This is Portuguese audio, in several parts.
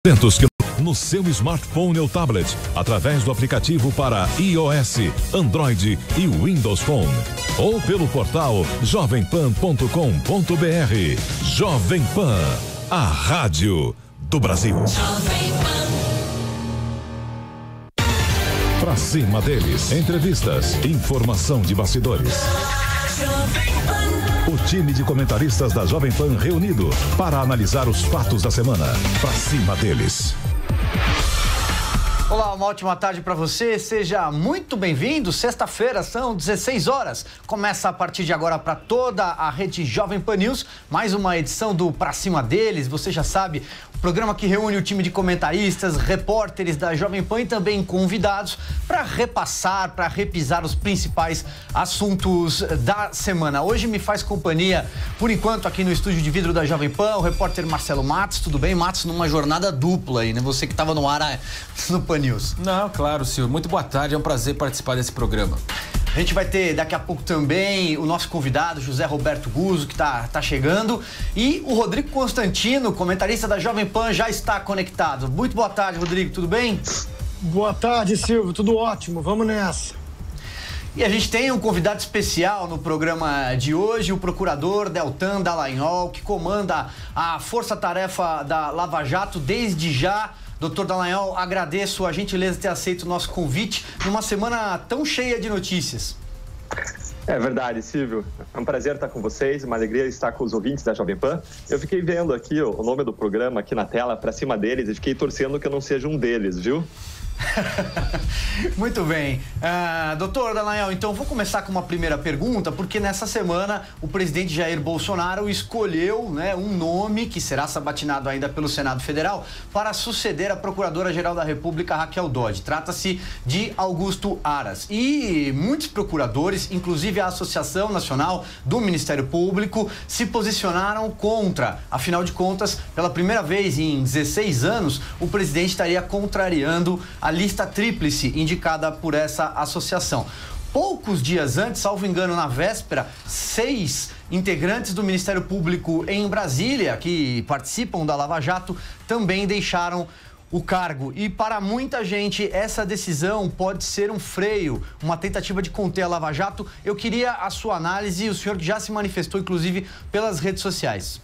no seu smartphone ou tablet, através do aplicativo para iOS, Android e Windows Phone. Ou pelo portal jovempan.com.br. Jovem Pan, a rádio do Brasil. Pra cima deles, entrevistas, informação de bastidores. O time de comentaristas da Jovem Pan reunido para analisar os fatos da semana. Pra cima deles. Olá, uma ótima tarde para você, seja muito bem-vindo. Sexta-feira, são 16 horas. Começa a partir de agora para toda a rede Jovem Pan News, mais uma edição do Pra Cima Deles. Você já sabe, o programa que reúne o time de comentaristas, repórteres da Jovem Pan e também convidados para repassar, para repisar os principais assuntos da semana. Hoje me faz companhia, por enquanto, aqui no estúdio de vidro da Jovem Pan, o repórter Marcelo Matos. Tudo bem, Matos? Numa jornada dupla aí, né? Você que estava no ar no Pan News. Não, claro, Silvio. Muito boa tarde, é um prazer participar desse programa. A gente vai ter daqui a pouco também o nosso convidado, José Roberto Guzzo, que tá chegando. E o Rodrigo Constantino, comentarista da Jovem Pan, já está conectado. Muito boa tarde, Rodrigo, tudo bem? Boa tarde, Silvio, tudo ótimo, vamos nessa. E a gente tem um convidado especial no programa de hoje, o procurador Deltan Dallagnol, que comanda a força-tarefa da Lava Jato desde já. Doutor Dallagnol, agradeço a gentileza de ter aceito o nosso convite numa semana tão cheia de notícias. É verdade, Silvio. É um prazer estar com vocês, uma alegria estar com os ouvintes da Jovem Pan. Eu fiquei vendo aqui o nome do programa aqui na tela, Pra Cima Deles, e fiquei torcendo que eu não seja um deles, viu? Muito bem. Doutor Dallagnol, então vou começar com uma primeira pergunta, porque nessa semana o presidente Jair Bolsonaro escolheu, né, um nome que será sabatinado ainda pelo Senado Federal para suceder a Procuradora-Geral da República, Raquel Dodge. Trata-se de Augusto Aras. E muitos procuradores, inclusive a Associação Nacional do Ministério Público, se posicionaram contra. Afinal de contas, pela primeira vez em 16 anos, o presidente estaria contrariando a lista tríplice indicada por essa associação. Poucos dias antes, salvo engano, na véspera, 6 integrantes do Ministério Público em Brasília, que participam da Lava Jato, também deixaram o cargo. E para muita gente, essa decisão pode ser um freio, uma tentativa de conter a Lava Jato. Eu queria a sua análise, o senhor que já se manifestou, inclusive, pelas redes sociais.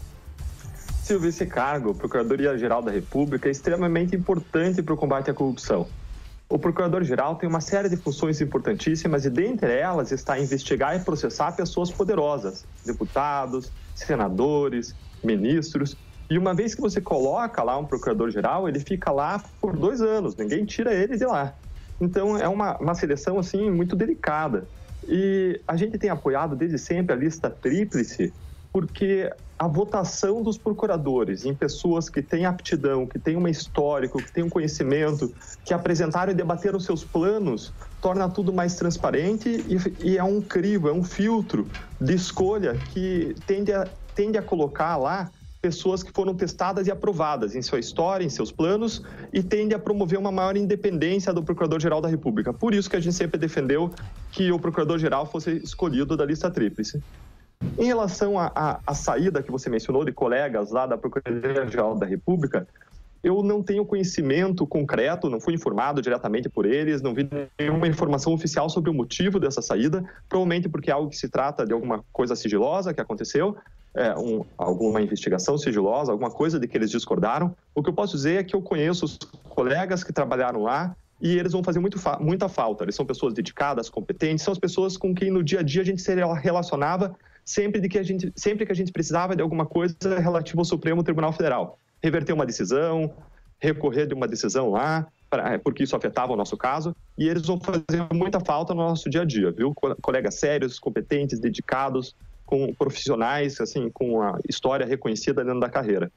Silvio, esse cargo, Procuradoria-Geral da República, é extremamente importante para o combate à corrupção. O Procurador-Geral tem uma série de funções importantíssimas e, dentre elas, está investigar e processar pessoas poderosas, deputados, senadores, ministros. E uma vez que você coloca lá um Procurador-Geral, ele fica lá por 2 anos, ninguém tira ele de lá. Então, é uma seleção, assim, muito delicada. E a gente tem apoiado desde sempre a lista tríplice, porque a votação dos procuradores em pessoas que têm aptidão, que têm um histórico, que têm um conhecimento, que apresentaram e debateram seus planos, torna tudo mais transparente e é um crivo, é um filtro de escolha que tende a colocar lá pessoas que foram testadas e aprovadas em sua história, em seus planos, e tende a promover uma maior independência do Procurador-Geral da República. Por isso que a gente sempre defendeu que o Procurador-Geral fosse escolhido da lista tríplice. Em relação à saída que você mencionou de colegas lá da Procuradoria-Geral da República, eu não tenho conhecimento concreto, não fui informado diretamente por eles, não vi nenhuma informação oficial sobre o motivo dessa saída, provavelmente porque é algo que se trata de alguma coisa sigilosa que aconteceu, alguma investigação sigilosa, alguma coisa de que eles discordaram. O que eu posso dizer é que eu conheço os colegas que trabalharam lá e eles vão fazer muita falta. Eles são pessoas dedicadas, competentes, são as pessoas com quem no dia a dia a gente se relacionava sempre que a gente precisava de alguma coisa relativa ao Supremo Tribunal Federal. Reverter uma decisão, recorrer de uma decisão lá, porque isso afetava o nosso caso, e eles vão fazer muita falta no nosso dia a dia, viu? Colegas sérios, competentes, dedicados, com profissionais, assim, com a história reconhecida dentro da carreira.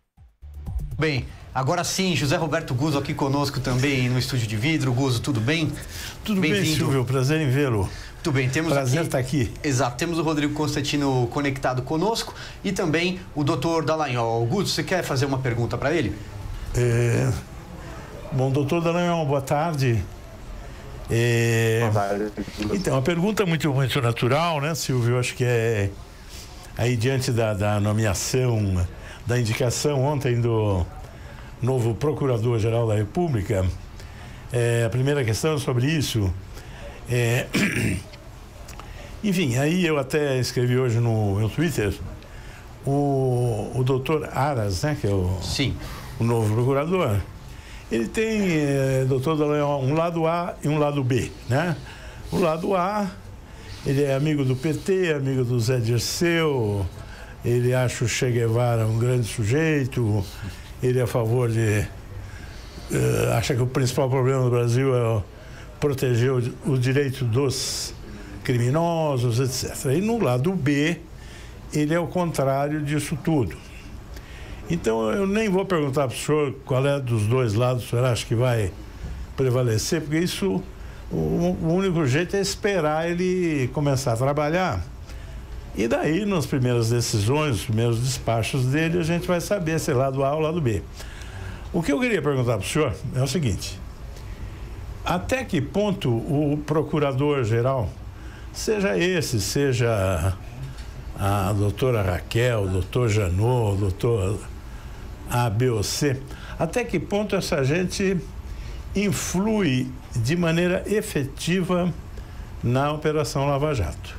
Bem, agora sim, José Roberto Guzzo aqui conosco também no estúdio de vidro. Guzzo, tudo bem? Tudo bem, Silvio, prazer em vê-lo. Muito bem, temos prazer estar aqui. Exato, temos o Rodrigo Constantino conectado conosco e também o doutor Dallagnol. Guzzo, você quer fazer uma pergunta para ele? Bom, doutor Dallagnol, boa tarde. Então, a pergunta é muito natural, né, Silvio? Eu acho que é aí diante da nomeação, da indicação ontem do novo Procurador-Geral da República. A primeira questão é sobre isso. Enfim, aí eu até escrevi hoje no meu Twitter, o doutor Aras, né, que é o novo procurador, ele tem, doutor Dallagnol, um lado A e um lado B, né? O lado A, ele é amigo do PT, amigo do Zé Dirceu, ele acha o Che Guevara um grande sujeito, ele é a favor de... acha que o principal problema do Brasil é proteger o direito dos criminosos, etc. E no lado B, ele é o contrário disso tudo. Então, eu nem vou perguntar para o senhor qual é dos dois lados o senhor acha que vai prevalecer, porque isso, o único jeito é esperar ele começar a trabalhar. E daí, nas primeiras decisões, os primeiros despachos dele, a gente vai saber se é lado A ou lado B. O que eu queria perguntar para o senhor é o seguinte: até que ponto o procurador-geral, seja esse, seja a doutora Raquel, o doutor Janot, o doutor A, B ou C, até que ponto essa gente influi de maneira efetiva na Operação Lava Jato?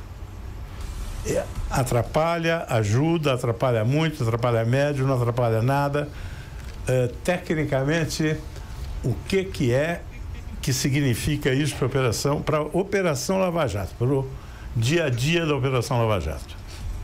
Atrapalha, ajuda, atrapalha muito, atrapalha médio, não atrapalha nada. Tecnicamente, o que significa isso para a Operação Lava Jato, para o dia a dia da Operação Lava Jato?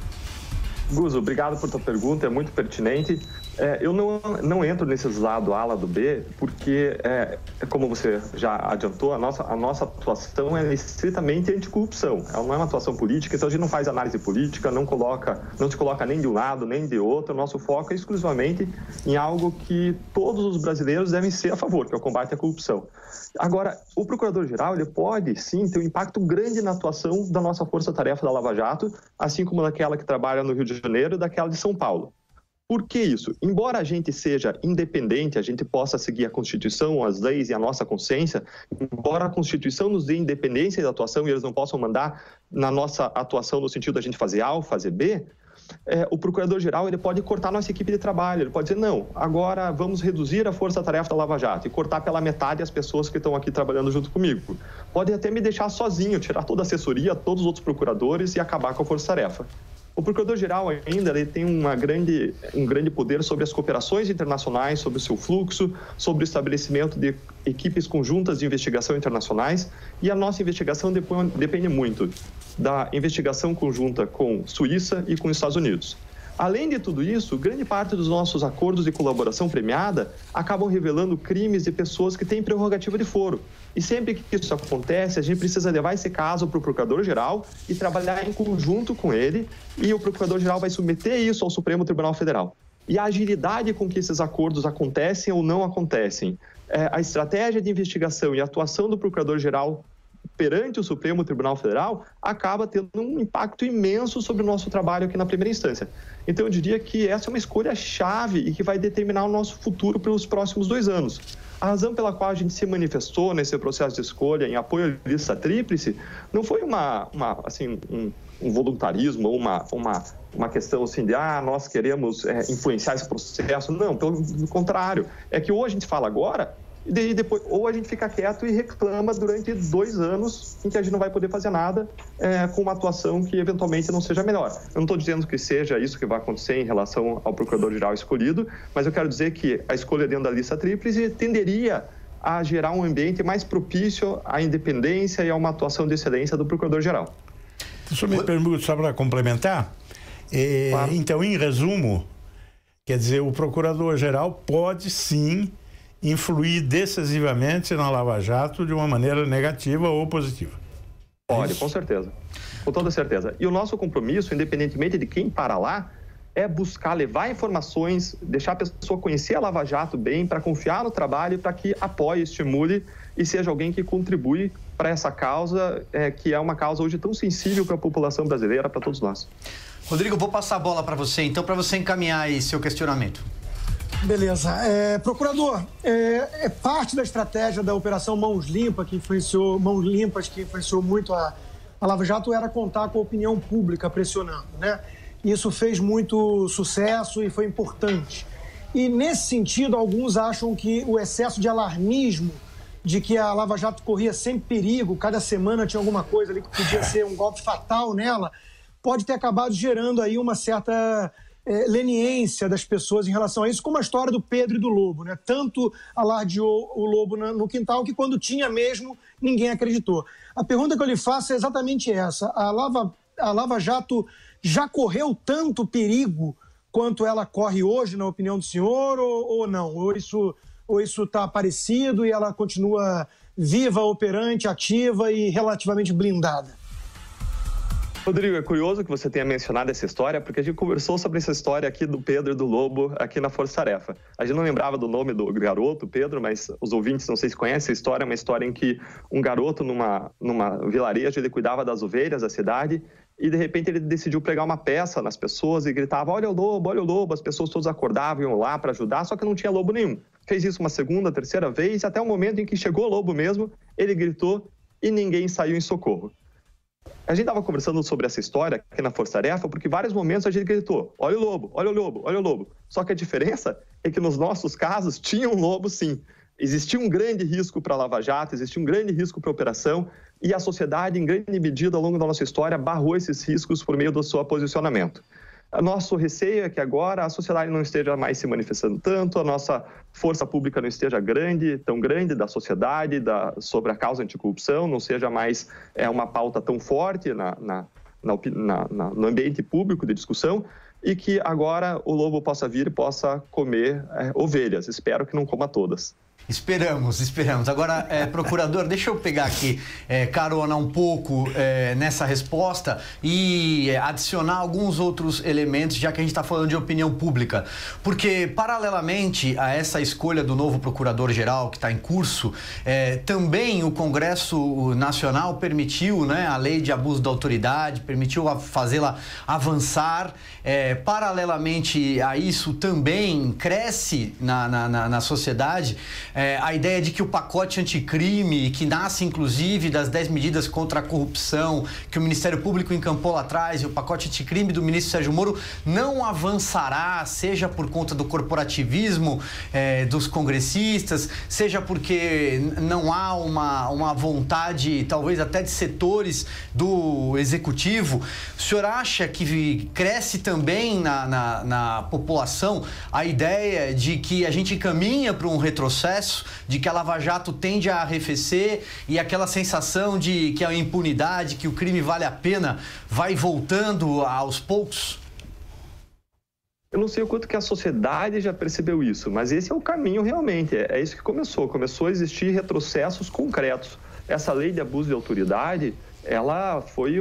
Guzo, obrigado por tua pergunta, é muito pertinente. Eu não entro nesses lado A, lado B, porque, como você já adiantou, a nossa atuação é estritamente anticorrupção. Ela não é uma atuação política, então a gente não faz análise política, não se coloca nem de um lado, nem de outro. O nosso foco é exclusivamente em algo que todos os brasileiros devem ser a favor, que é o combate à corrupção. Agora, o Procurador-Geral, ele pode, sim, ter um impacto grande na atuação da nossa força-tarefa da Lava Jato, assim como daquela que trabalha no Rio de Janeiro e daquela de São Paulo. Por que isso? Embora a gente seja independente, a gente possa seguir a Constituição, as leis e a nossa consciência, embora a Constituição nos dê independência da atuação e eles não possam mandar na nossa atuação no sentido da gente fazer A ou fazer B, o Procurador-Geral ele pode cortar nossa equipe de trabalho, ele pode dizer, não, agora vamos reduzir a força-tarefa da Lava Jato e cortar pela metade as pessoas que estão aqui trabalhando junto comigo. Pode até me deixar sozinho, tirar toda a assessoria, todos os outros procuradores e acabar com a força-tarefa. O Procurador-Geral ainda ele tem um grande poder sobre as cooperações internacionais, sobre o seu fluxo, sobre o estabelecimento de equipes conjuntas de investigação internacionais, e a nossa investigação depende muito da investigação conjunta com Suíça e com Estados Unidos. Além de tudo isso, grande parte dos nossos acordos de colaboração premiada acabam revelando crimes de pessoas que têm prerrogativa de foro. E sempre que isso acontece, a gente precisa levar esse caso para o Procurador-Geral e trabalhar em conjunto com ele, e o Procurador-Geral vai submeter isso ao Supremo Tribunal Federal. E a agilidade com que esses acordos acontecem ou não acontecem, a estratégia de investigação e a atuação do Procurador-Geral perante o Supremo Tribunal Federal acaba tendo um impacto imenso sobre o nosso trabalho aqui na primeira instância. Então, eu diria que essa é uma escolha-chave e que vai determinar o nosso futuro pelos próximos 2 anos. A razão pela qual a gente se manifestou nesse processo de escolha em apoio à lista tríplice não foi um voluntarismo ou uma questão assim de nós queremos influenciar esse processo. Não, pelo contrário. É que ou a gente fala agora, e depois, ou a gente fica quieto e reclama durante 2 anos em que a gente não vai poder fazer nada com uma atuação que eventualmente não seja melhor. Eu não estou dizendo que seja isso que vai acontecer em relação ao Procurador-Geral escolhido, mas eu quero dizer que a escolha dentro da lista tríplice tenderia a gerar um ambiente mais propício à independência e a uma atuação de excelência do Procurador-Geral. O senhor me pergunta só para complementar? Claro. Então, em resumo, quer dizer, o Procurador-Geral pode sim influir decisivamente na Lava Jato de uma maneira negativa ou positiva? Pode, com certeza. Com toda certeza. E o nosso compromisso, independentemente de quem para lá, é buscar levar informações, deixar a pessoa conhecer a Lava Jato bem, para confiar no trabalho, para que apoie, estimule e seja alguém que contribui para essa causa, que é uma causa hoje tão sensível para a população brasileira, para todos nós. Rodrigo, vou passar a bola para você, então, para você encaminhar aí seu questionamento. Beleza. Procurador, parte da estratégia da Operação Mãos Limpas, que influenciou muito a Lava Jato, era contar com a opinião pública pressionando, né? Isso fez muito sucesso e foi importante. E, nesse sentido, alguns acham que o excesso de alarmismo, de que a Lava Jato corria sempre perigo, cada semana tinha alguma coisa ali que podia ser um golpe fatal nela, pode ter acabado gerando aí uma certa leniência das pessoas em relação a isso, como a história do Pedro e do Lobo, né? Tanto alardeou o Lobo no quintal que quando tinha mesmo, ninguém acreditou. A pergunta que eu lhe faço é exatamente essa. A Lava Jato já correu tanto perigo quanto ela corre hoje, na opinião do senhor, ou não? Ou isso está parecido e ela continua viva, operante, ativa e relativamente blindada? Rodrigo, é curioso que você tenha mencionado essa história, porque a gente conversou sobre essa história aqui do Pedro e do Lobo aqui na Força Tarefa. A gente não lembrava do nome do garoto, Pedro, mas os ouvintes não sei se conhecem a história, é uma história em que um garoto numa vilarejo, ele cuidava das ovelhas da cidade e de repente ele decidiu pregar uma peça nas pessoas e gritava, olha o lobo, as pessoas todas acordavam, iam lá para ajudar, só que não tinha lobo nenhum. Fez isso uma segunda, terceira vez, até o momento em que chegou o lobo mesmo, ele gritou e ninguém saiu em socorro. A gente estava conversando sobre essa história aqui na Força Tarefa, porque em vários momentos a gente gritou, olha o lobo, olha o lobo, olha o lobo. Só que a diferença é que nos nossos casos tinha um lobo sim. Existia um grande risco para a Lava Jato, existia um grande risco para a operação e a sociedade, em grande medida, ao longo da nossa história, barrou esses riscos por meio do seu posicionamento. O nosso receio é que agora a sociedade não esteja mais se manifestando tanto, a nossa força pública não esteja tão grande da sociedade, sobre a causa anticorrupção, não seja mais uma pauta tão forte no ambiente público de discussão e que agora o lobo possa vir e possa comer ovelhas. Espero que não coma todas. Esperamos. Agora, procurador, deixa eu pegar aqui carona um pouco nessa resposta e adicionar alguns outros elementos, já que a gente está falando de opinião pública. Porque, paralelamente a essa escolha do novo procurador-geral que está em curso, também o Congresso Nacional permitiu, né, a lei de abuso da autoridade, permitiu fazê-la avançar. Paralelamente a isso, também cresce na sociedade a ideia de que o pacote anticrime, que nasce inclusive das 10 medidas contra a corrupção que o Ministério Público encampou lá atrás, e o pacote anticrime do ministro Sérgio Moro não avançará, seja por conta do corporativismo dos congressistas, seja porque não há uma vontade, talvez até de setores do executivo. O senhor acha que cresce também na população a ideia de que a gente caminha para um retrocesso, de que a Lava Jato tende a arrefecer e aquela sensação de que a impunidade, que o crime vale a pena, vai voltando aos poucos? Eu não sei o quanto que a sociedade já percebeu isso, mas esse é o caminho realmente, é isso que começou a existir retrocessos concretos. Essa lei de abuso de autoridade, ela foi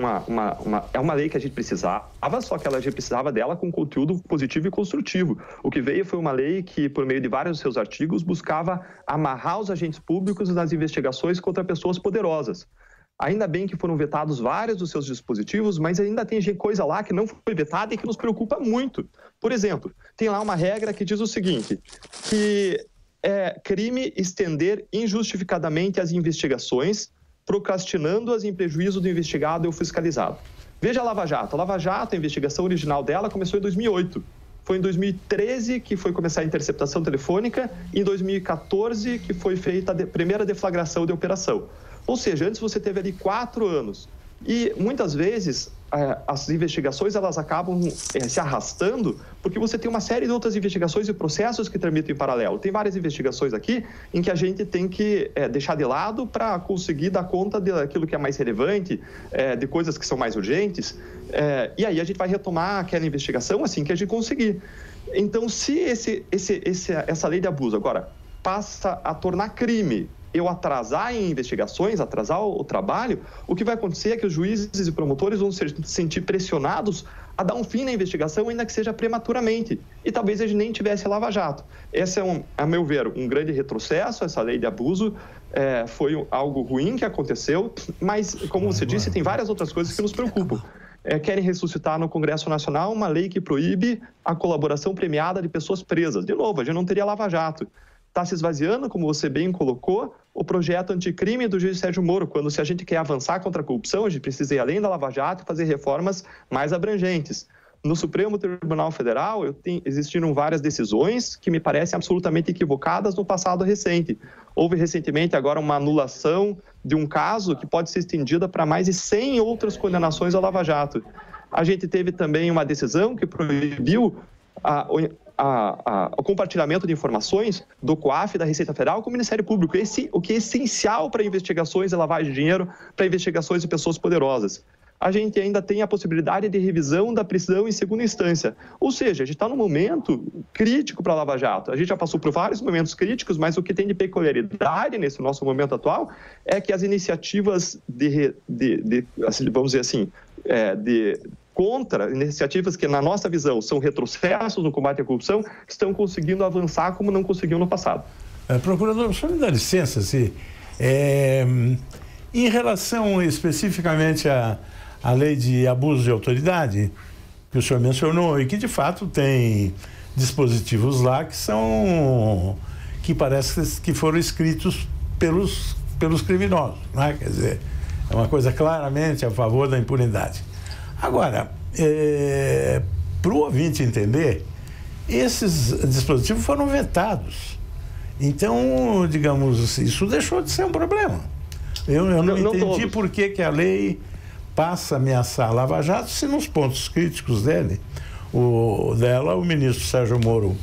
uma lei que a gente precisava, só que a gente precisava dela com conteúdo positivo e construtivo. O que veio foi uma lei que, por meio de vários dos seus artigos, buscava amarrar os agentes públicos nas investigações contra pessoas poderosas. Ainda bem que foram vetados vários dos seus dispositivos, mas ainda tem coisa lá que não foi vetada e que nos preocupa muito. Por exemplo, tem lá uma regra que diz o seguinte, que é crime estender injustificadamente as investigações, procrastinando-as em prejuízo do investigado ou fiscalizado. Veja a Lava Jato. A Lava Jato, a investigação original dela começou em 2008. Foi em 2013 que foi começar a interceptação telefônica e em 2014 que foi feita a primeira deflagração de operação. Ou seja, antes você teve ali 4 anos. E muitas vezes as investigações elas acabam se arrastando porque você tem uma série de outras investigações e processos que tramitam em paralelo. Tem várias investigações aqui em que a gente tem que deixar de lado para conseguir dar conta daquilo que é mais relevante, de coisas que são mais urgentes, e aí a gente vai retomar aquela investigação assim que a gente conseguir. Então, se essa lei de abuso agora passa a tornar crime, eu atrasar em investigações, atrasar o trabalho, o que vai acontecer é que os juízes e promotores vão se sentir pressionados a dar um fim na investigação, ainda que seja prematuramente. E talvez a gente nem tivesse Lava Jato. Esse é, a meu ver, um grande retrocesso, essa lei de abuso. Foi algo ruim que aconteceu, mas, como você disse, tem várias outras coisas que nos preocupam. Querem ressuscitar no Congresso Nacional uma lei que proíbe a colaboração premiada de pessoas presas. De novo, a gente não teria Lava Jato. Está se esvaziando, como você bem colocou, o projeto anticrime do juiz Sérgio Moro, quando se a gente quer avançar contra a corrupção, a gente precisa ir além da Lava Jato e fazer reformas mais abrangentes. no Supremo Tribunal Federal existiram várias decisões que me parecem absolutamente equivocadas no passado recente. Houve recentemente agora uma anulação de um caso que pode ser estendida para mais de 100 outras condenações à Lava Jato. A gente teve também uma decisão que proibiu o compartilhamento de informações do COAF, da Receita Federal, com o Ministério Público. O que é essencial para investigações de lavagem de dinheiro, para investigações de pessoas poderosas. A gente ainda tem a possibilidade de revisão da prisão em segunda instância. Ou seja, a gente está num momento crítico para a Lava Jato. A gente já passou por vários momentos críticos, mas o que tem de peculiaridade nesse nosso momento atual é que as iniciativas vamos dizer assim, contra iniciativas que, na nossa visão, são retrocessos no combate à corrupção, estão conseguindo avançar como não conseguiam no passado. Procurador, só me dá licença, em relação especificamente à lei de abuso de autoridade, que o senhor mencionou, e que de fato tem dispositivos lá que parece que foram escritos pelos criminosos, não é? Quer dizer, é uma coisa claramente a favor da impunidade. Agora, para o ouvinte entender, esses dispositivos foram vetados. Então, digamos, isso deixou de ser um problema. Eu não entendi por que a lei passa a ameaçar a Lava Jato, se nos pontos críticos dela, o ministro Sérgio Moro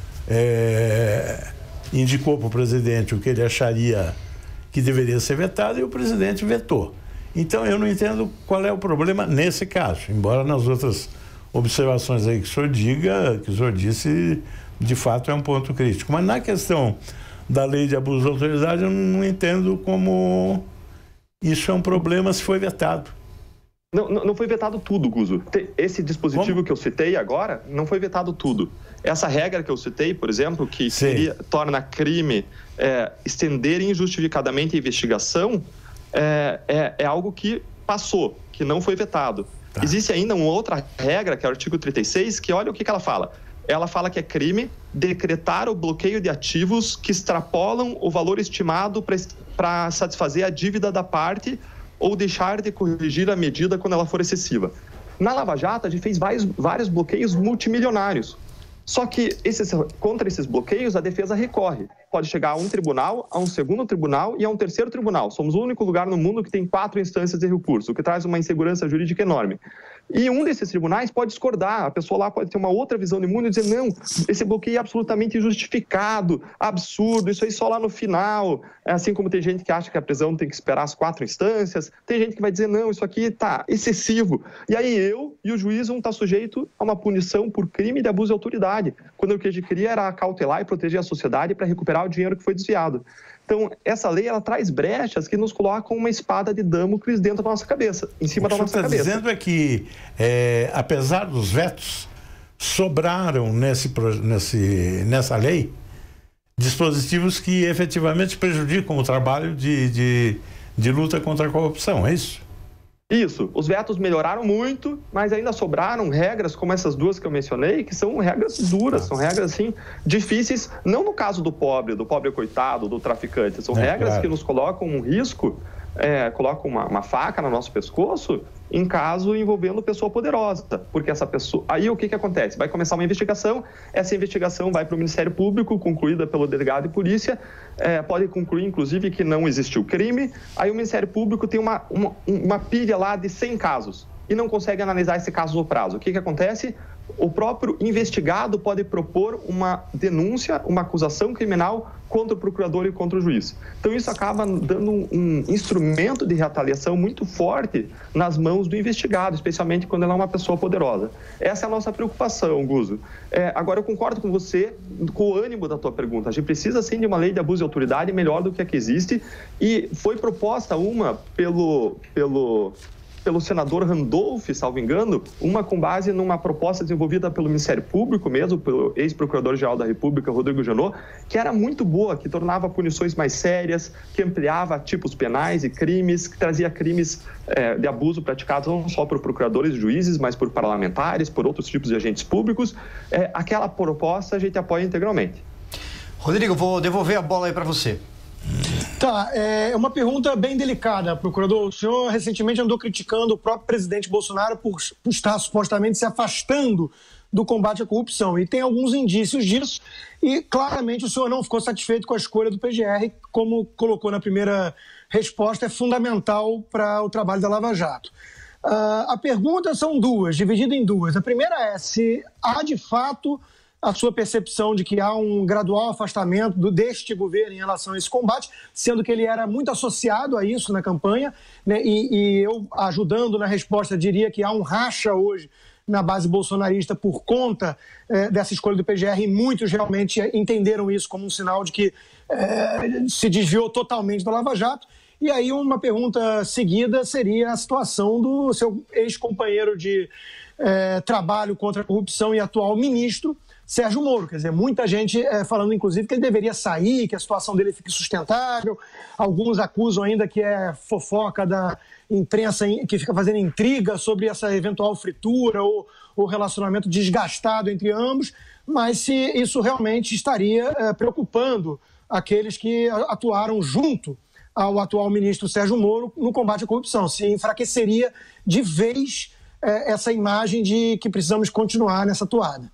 indicou para o presidente o que ele acharia que deveria ser vetado e o presidente vetou. Então, eu não entendo qual é o problema nesse caso, embora nas outras observações aí que o senhor disse, de fato é um ponto crítico. Mas na questão da lei de abuso de autoridade, eu não entendo como isso é um problema se foi vetado. Não foi vetado tudo, Guzo. Esse dispositivo que eu citei agora, não foi vetado tudo. Essa regra que eu citei, por exemplo, que torna crime estender injustificadamente a investigação, é algo que passou, que não foi vetado. Tá. Existe ainda uma outra regra, que é o artigo 36, que olha o que ela fala. Ela fala que é crime decretar o bloqueio de ativos que extrapolam o valor estimado para satisfazer a dívida da parte ou deixar de corrigir a medida quando ela for excessiva. Na Lava Jato, a gente fez vários bloqueios multimilionários. Só que contra esses bloqueios, a defesa recorre. Pode chegar a um tribunal, a um segundo tribunal e a um terceiro tribunal. Somos o único lugar no mundo que tem 4 instâncias de recurso, o que traz uma insegurança jurídica enorme. E um desses tribunais pode discordar, a pessoa lá pode ter uma outra visão de mundo e dizer, não, esse bloqueio é absolutamente injustificado, absurdo, isso aí só lá no final. Assim como tem gente que acha que a prisão tem que esperar as 4 instâncias, tem gente que vai dizer, não, isso aqui está excessivo. E aí eu e o juiz vão estar sujeito a uma punição por crime de abuso de autoridade, quando o que a gente queria era cautelar e proteger a sociedade para recuperar o dinheiro que foi desviado. Então, essa lei, ela traz brechas que nos colocam uma espada de Damocles dentro da nossa cabeça, em cima da nossa cabeça. O que você está dizendo é que, apesar dos vetos, sobraram nessa lei dispositivos que efetivamente prejudicam o trabalho de luta contra a corrupção, é isso? Isso, os vetos melhoraram muito, mas ainda sobraram regras como essas duas que eu mencionei, que são regras duras, são regras assim, difíceis, não no caso do pobre coitado, do traficante, são regras que nos colocam um risco, colocam uma faca no nosso pescoço em caso envolvendo pessoa poderosa, porque essa pessoa... Aí o que acontece? Vai começar uma investigação, essa investigação vai para o Ministério Público, concluída pelo delegado de polícia, pode concluir, inclusive, que não existiu crime, aí o Ministério Público tem uma pilha lá de 100 casos e não consegue analisar esse caso no prazo. O que acontece? O próprio investigado pode propor uma denúncia, uma acusação criminal contra o procurador e contra o juiz. Então, isso acaba dando um instrumento de retaliação muito forte nas mãos do investigado, especialmente quando ele é uma pessoa poderosa. Essa é a nossa preocupação, Guzo. Agora, eu concordo com você, com o ânimo da tua pergunta. A gente precisa, sim, de uma lei de abuso de autoridade melhor do que a que existe, e foi proposta uma pelo senador Randolph, salvo engano, uma com base numa proposta desenvolvida pelo Ministério Público mesmo, pelo ex-procurador-geral da República, Rodrigo Janot, que era muito boa, que tornava punições mais sérias, que ampliava tipos penais e crimes, que trazia crimes de abuso praticados não só por procuradores e juízes, mas por parlamentares, por outros tipos de agentes públicos. Aquela proposta a gente apoia integralmente. Rodrigo, vou devolver a bola aí para você. Tá, é uma pergunta bem delicada, procurador. O senhor recentemente andou criticando o próprio presidente Bolsonaro por estar supostamente se afastando do combate à corrupção. E tem alguns indícios disso. E claramente o senhor não ficou satisfeito com a escolha do PGR, como colocou na primeira resposta, é fundamental para o trabalho da Lava Jato. A pergunta são duas, dividida em duas. A primeira é se há de fato a sua percepção de que há um gradual afastamento deste governo em relação a esse combate, sendo que ele era muito associado a isso na campanha, né? E eu, ajudando na resposta, diria que há um racha hoje na base bolsonarista por conta dessa escolha do PGR, e muitos realmente entenderam isso como um sinal de que se desviou totalmente da Lava Jato. E aí uma pergunta seguida seria a situação do seu ex-companheiro de trabalho contra a corrupção e atual ministro, Sérgio Moro. Quer dizer, muita gente falando, inclusive, que ele deveria sair, que a situação dele fique sustentável. Alguns acusam ainda que é fofoca da imprensa que fica fazendo intriga sobre essa eventual fritura ou relacionamento desgastado entre ambos, mas se isso realmente estaria preocupando aqueles que atuaram junto ao atual ministro Sérgio Moro no combate à corrupção, se enfraqueceria de vez essa imagem de que precisamos continuar nessa toada.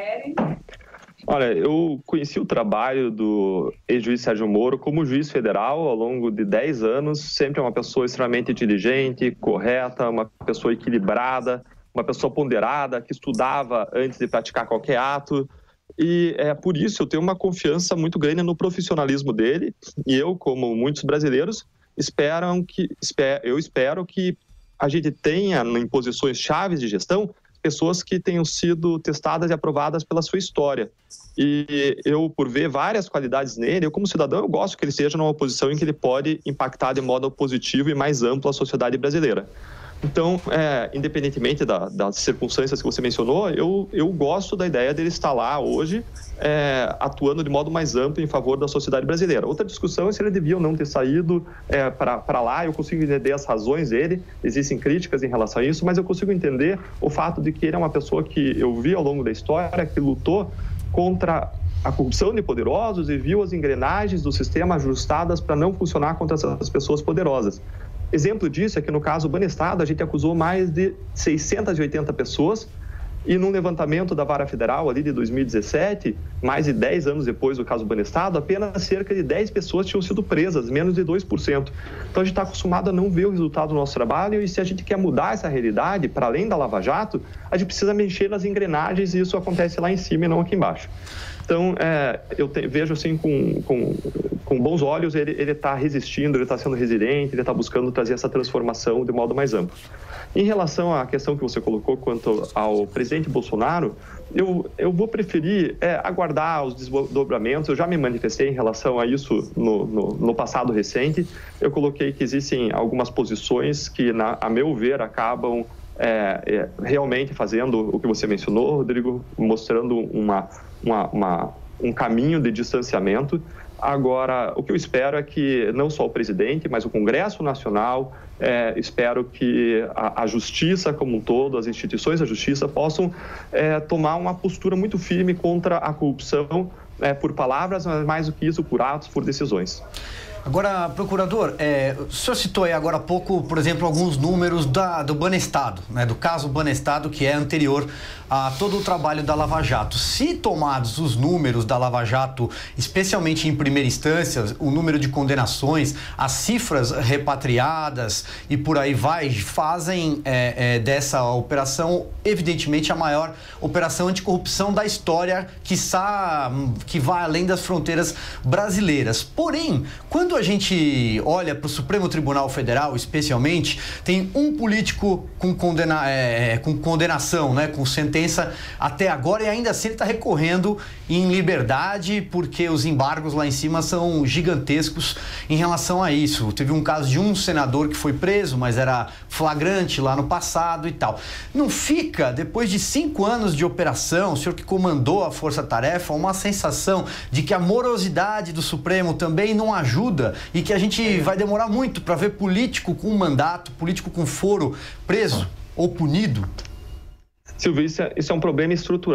Olha, eu conheci o trabalho do ex-juiz Sérgio Moro como juiz federal ao longo de 10 anos, sempre uma pessoa extremamente inteligente, correta, uma pessoa equilibrada, uma pessoa ponderada, que estudava antes de praticar qualquer ato. E por isso eu tenho uma confiança muito grande no profissionalismo dele, e eu, como muitos brasileiros, espero que a gente tenha em posições chaves de gestão pessoas que tenham sido testadas e aprovadas pela sua história. E eu, por ver várias qualidades nele, eu como cidadão, eu gosto que ele esteja numa posição em que ele pode impactar de modo positivo e mais amplo a sociedade brasileira. Então, independentemente das circunstâncias que você mencionou, eu gosto da ideia dele estar lá hoje, atuando de modo mais amplo em favor da sociedade brasileira. Outra discussão é se ele devia ou não ter saído para lá. Eu consigo entender as razões dele, existem críticas em relação a isso, mas eu consigo entender o fato de que ele é uma pessoa que eu vi ao longo da história, que lutou contra a corrupção de poderosos e viu as engrenagens do sistema ajustadas para não funcionar contra essas pessoas poderosas. Exemplo disso é que no caso Banestado a gente acusou mais de 680 pessoas e num levantamento da Vara Federal ali de 2017, mais de 10 anos depois do caso Banestado, apenas cerca de 10 pessoas tinham sido presas, menos de 2%. Então a gente está acostumado a não ver o resultado do nosso trabalho e se a gente quer mudar essa realidade, para além da Lava Jato, a gente precisa mexer nas engrenagens e isso acontece lá em cima e não aqui embaixo. Então, eu vejo assim com bons olhos, ele está resistindo, ele está sendo resiliente, ele está buscando trazer essa transformação de modo mais amplo. Em relação à questão que você colocou quanto ao presidente Bolsonaro, eu vou preferir aguardar os desdobramentos. Eu já me manifestei em relação a isso no passado recente. Eu coloquei que existem algumas posições que, a meu ver, acabam realmente fazendo o que você mencionou, Rodrigo, mostrando um caminho de distanciamento. Agora, o que eu espero é que não só o presidente, mas o Congresso Nacional, espero que a justiça como um todo, as instituições da justiça possam tomar uma postura muito firme contra a corrupção, por palavras, mas mais do que isso, por atos, por decisões. Agora, procurador, o senhor citou aí agora há pouco, por exemplo, alguns números do Banestado, né, do caso Banestado, que é anterior a todo o trabalho da Lava Jato. Se tomados os números da Lava Jato, especialmente em primeira instância, o número de condenações, as cifras repatriadas e por aí vai, fazem dessa operação, evidentemente, a maior operação anticorrupção da história, que vai além das fronteiras brasileiras. Porém, quando a gente olha para o Supremo Tribunal Federal, especialmente, tem um político com condenação, né, com sentença até agora, e ainda assim ele está recorrendo em liberdade, porque os embargos lá em cima são gigantescos em relação a isso. Teve um caso de um senador que foi preso, mas era flagrante lá no passado e tal. Não fica, depois de 5 anos de operação, o senhor que comandou a força-tarefa, uma sensação de que a morosidade do Supremo também não ajuda e que a gente vai demorar muito para ver político com mandato, político com foro preso ou punido? Silvio, isso é um problema estrutural.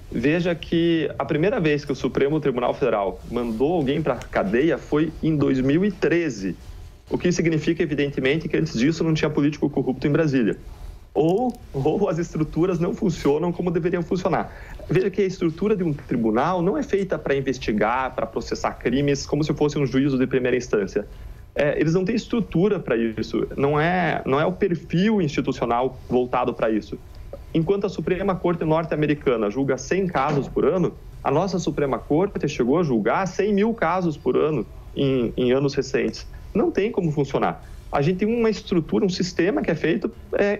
Veja que a primeira vez que o Supremo Tribunal Federal mandou alguém para a cadeia foi em 2013, o que significa, evidentemente, que antes disso não tinha político corrupto em Brasília. Ou as estruturas não funcionam como deveriam funcionar. Veja que a estrutura de um tribunal não é feita para investigar, para processar crimes, como se fosse um juízo de primeira instância. Eles não têm estrutura para isso, não é o perfil institucional voltado para isso. Enquanto a Suprema Corte norte-americana julga 100 casos por ano, a nossa Suprema Corte chegou a julgar 100 mil casos por ano em anos recentes. Não tem como funcionar. A gente tem uma estrutura, um sistema que é feito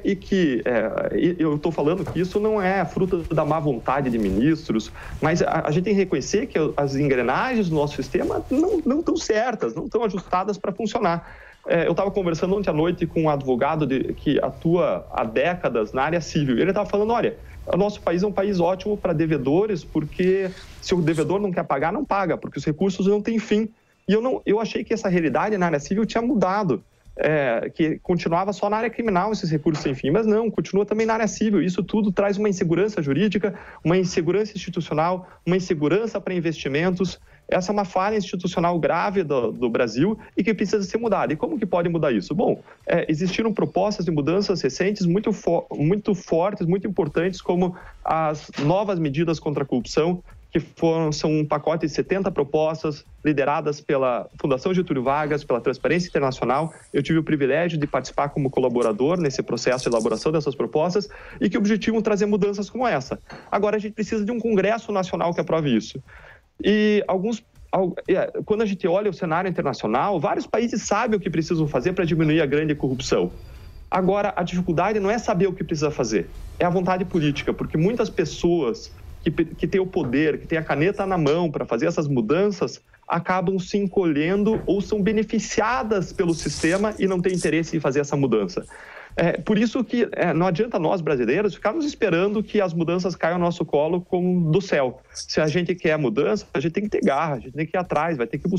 eu estou falando que isso não é fruto da má vontade de ministros, mas a gente tem que reconhecer que as engrenagens do nosso sistema não estão certas, não estão ajustadas para funcionar. Eu estava conversando ontem à noite com um advogado que atua há décadas na área civil. Ele estava falando, olha, o nosso país é um país ótimo para devedores, porque se o devedor não quer pagar, não paga, porque os recursos não têm fim. E eu achei que essa realidade na área civil tinha mudado. Que continuava só na área criminal esses recursos sem fim, mas não, continua também na área civil. Isso tudo traz uma insegurança jurídica, uma insegurança institucional, uma insegurança para investimentos. Essa é uma falha institucional grave do Brasil e que precisa ser mudada. E como que pode mudar isso? Bom, existiram propostas de mudanças recentes muito fortes, muito importantes, como as novas medidas contra a corrupção, que são um pacote de 70 propostas lideradas pela Fundação Getúlio Vargas, pela Transparência Internacional. Eu tive o privilégio de participar como colaborador nesse processo de elaboração dessas propostas e que objetivam trazer mudanças como essa. Agora, a gente precisa de um Congresso Nacional que aprove isso. E quando a gente olha o cenário internacional, vários países sabem o que precisam fazer para diminuir a grande corrupção. Agora, a dificuldade não é saber o que precisa fazer, é a vontade política, porque muitas pessoas que têm o poder, que têm a caneta na mão para fazer essas mudanças, acabam se encolhendo ou são beneficiadas pelo sistema e não têm interesse em fazer essa mudança. Por isso que não adianta nós, brasileiros, ficarmos esperando que as mudanças caiam no nosso colo como do céu. Se a gente quer mudança, a gente tem que ter garra, a gente tem que ir atrás, vai ter que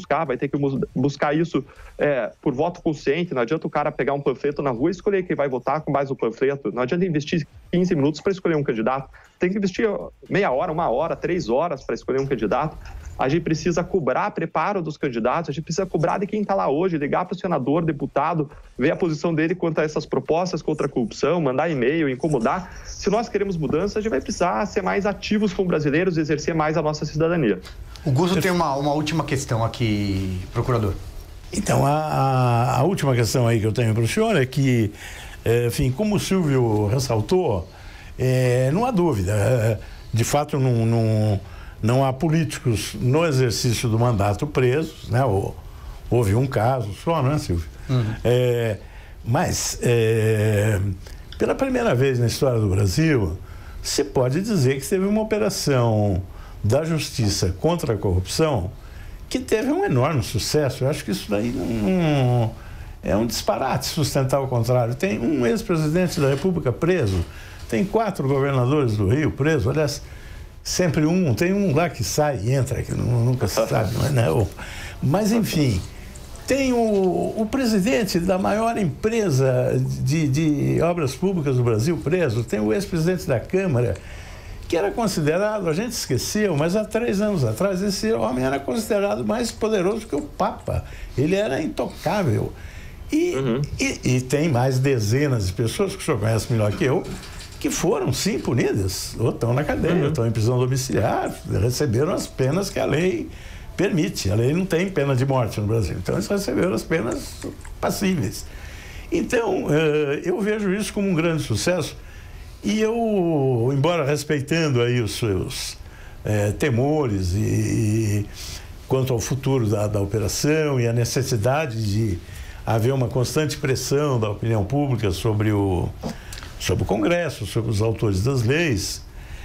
buscar isso por voto consciente. Não adianta o cara pegar um panfleto na rua e escolher quem vai votar com base no panfleto. Não adianta investir 15 minutos para escolher um candidato. Tem que investir meia hora, 1 hora, 3 horas para escolher um candidato. A gente precisa cobrar preparo dos candidatos, a gente precisa cobrar de quem está lá hoje, ligar para o senador, deputado, ver a posição dele quanto a essas propostas contra a corrupção, mandar e-mail, incomodar. Se nós queremos mudança, a gente vai precisar ser mais ativos como brasileiros e exercer mais a nossa cidadania. O Guzzo tem uma última questão aqui, procurador. Então, a última questão aí que eu tenho para o senhor é que, enfim, como o Silvio ressaltou, não há dúvida, de fato não há políticos no exercício do mandato presos, né? Houve um caso só, não é, Silvio? Uhum. Mas, pela primeira vez na história do Brasil, se pode dizer que teve uma operação da justiça contra a corrupção que teve um enorme sucesso. Eu acho que isso daí não é um disparate sustentar o contrário. Tem um ex-presidente da República preso, tem 4 governadores do Rio presos, aliás, sempre tem um lá que sai e entra, que nunca se sabe, não é? Mas, enfim, tem o presidente da maior empresa de obras públicas do Brasil preso, tem o ex-presidente da Câmara, que era considerado, a gente esqueceu, mas há 3 anos atrás, esse homem era considerado mais poderoso que o Papa. Ele era intocável. E tem mais dezenas de pessoas, que o senhor conhece melhor que eu, que foram, sim, punidas, ou estão na cadeia, ou estão em prisão domiciliar, receberam as penas que a lei permite. A lei não tem pena de morte no Brasil, então eles receberam as penas passíveis. Então, eu vejo isso como um grande sucesso e eu, embora respeitando aí os seus temores e quanto ao futuro da operação e a necessidade de haver uma constante pressão da opinião pública sobre o Congresso, sobre os autores das leis,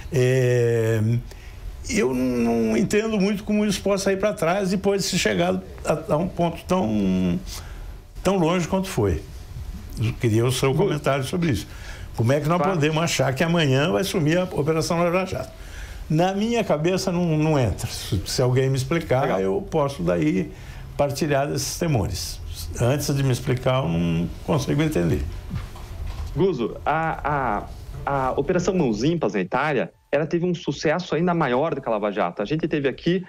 eu não entendo muito como isso possa ir para trás depois de se chegar a um ponto tão longe quanto foi. Eu queria o seu comentário sobre isso. Como é que nós podemos achar que amanhã vai sumir a Operação Lava Jato? Na minha cabeça não entra. Se alguém me explicar, legal, eu posso daí partilhar desses temores. Antes de me explicar, eu não consigo entender. Guzzo, a Operação Mãos Limpas na Itália, ela teve um sucesso ainda maior do que a Lava Jato. A gente teve aqui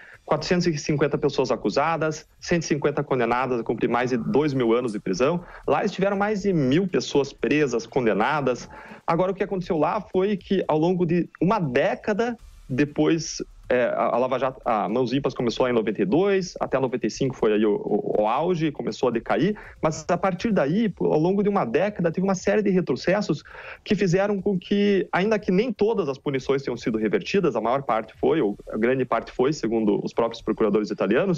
450 pessoas acusadas, 150 condenadas a cumprir mais de 2.000 anos de prisão. Lá eles tiveram mais de 1.000 pessoas presas, condenadas. Agora, o que aconteceu lá foi que, ao longo de uma década depois, a Lava Jato, a Mãos Limpas começou lá em 92, até 95 foi aí o auge, começou a decair, mas a partir daí, ao longo de uma década, teve uma série de retrocessos que fizeram com que, ainda que nem todas as punições tenham sido revertidas, a maior parte foi, ou a grande parte foi, segundo os próprios procuradores italianos,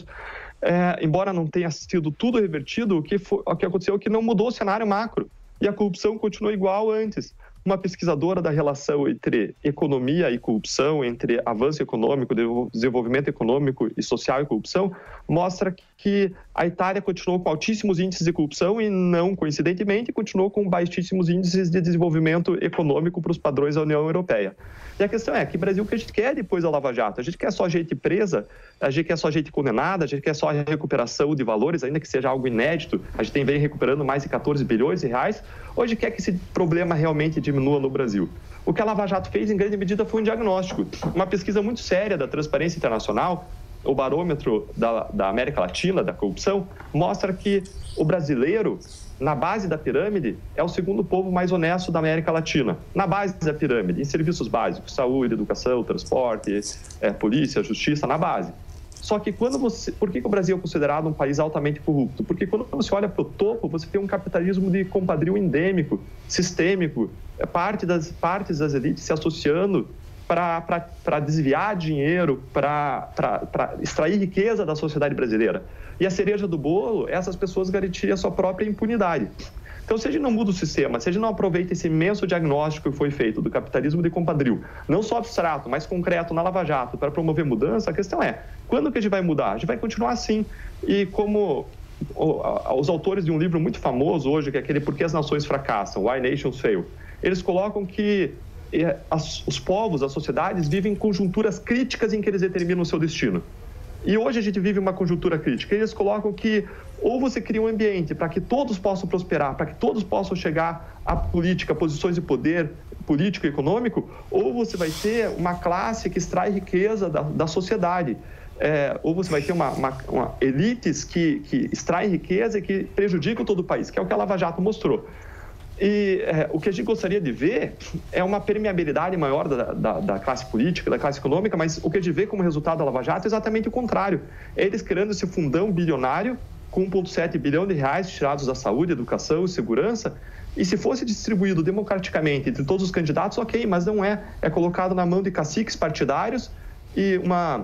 embora não tenha sido tudo revertido, o que aconteceu é que não mudou o cenário macro, e a corrupção continuou igual antes. Uma pesquisadora da relação entre economia e corrupção, entre avanço econômico, desenvolvimento econômico e social e corrupção, mostra que a Itália continuou com altíssimos índices de corrupção e, não coincidentemente, continuou com baixíssimos índices de desenvolvimento econômico para os padrões da União Europeia. E a questão é, que Brasil que a gente quer depois da Lava Jato? A gente quer só gente presa, a gente quer só gente condenada, a gente quer só a recuperação de valores, ainda que seja algo inédito, a gente vem recuperando mais de 14 bilhões de reais, ou a gente quer que esse problema realmente diminua no Brasil? O que a Lava Jato fez, em grande medida, foi um diagnóstico. Uma pesquisa muito séria da Transparência Internacional, o barômetro da América Latina, da corrupção, mostra que o brasileiro, na base da pirâmide, é o segundo povo mais honesto da América Latina. Na base da pirâmide, em serviços básicos, saúde, educação, transporte, polícia, justiça, na base. Só que por que o Brasil é considerado um país altamente corrupto? Porque quando você olha para o topo, você tem um capitalismo de compadrio endêmico, sistêmico, partes das elites se associando para desviar dinheiro, para extrair riqueza da sociedade brasileira. E a cereja do bolo, essas pessoas garantirem a sua própria impunidade. Então, se a gente não muda o sistema, se a gente não aproveita esse imenso diagnóstico que foi feito do capitalismo de compadrio, não só abstrato, mas concreto na Lava Jato, para promover mudança, a questão é, quando que a gente vai mudar? A gente vai continuar assim. E como os autores de um livro muito famoso hoje, que é aquele Por que as Nações Fracassam, Why Nations Fail, eles colocam que os povos, as sociedades, vivem conjunturas críticas em que eles determinam o seu destino. E hoje a gente vive uma conjuntura crítica. Eles colocam que ou você cria um ambiente para que todos possam prosperar, para que todos possam chegar à política, a posições de poder político e econômico, ou você vai ter uma classe que extrai riqueza da sociedade. Ou você vai ter uma elites que extraem riqueza e que prejudicam todo o país, que é o que a Lava Jato mostrou. E o que a gente gostaria de ver é uma permeabilidade maior da classe política, da classe econômica, mas o que a gente vê como resultado da Lava Jato é exatamente o contrário. Eles criando esse fundão bilionário com 1,7 bilhão de reais tirados da saúde, educação e segurança, e se fosse distribuído democraticamente entre todos os candidatos, ok, mas não é. É colocado na mão de caciques partidários e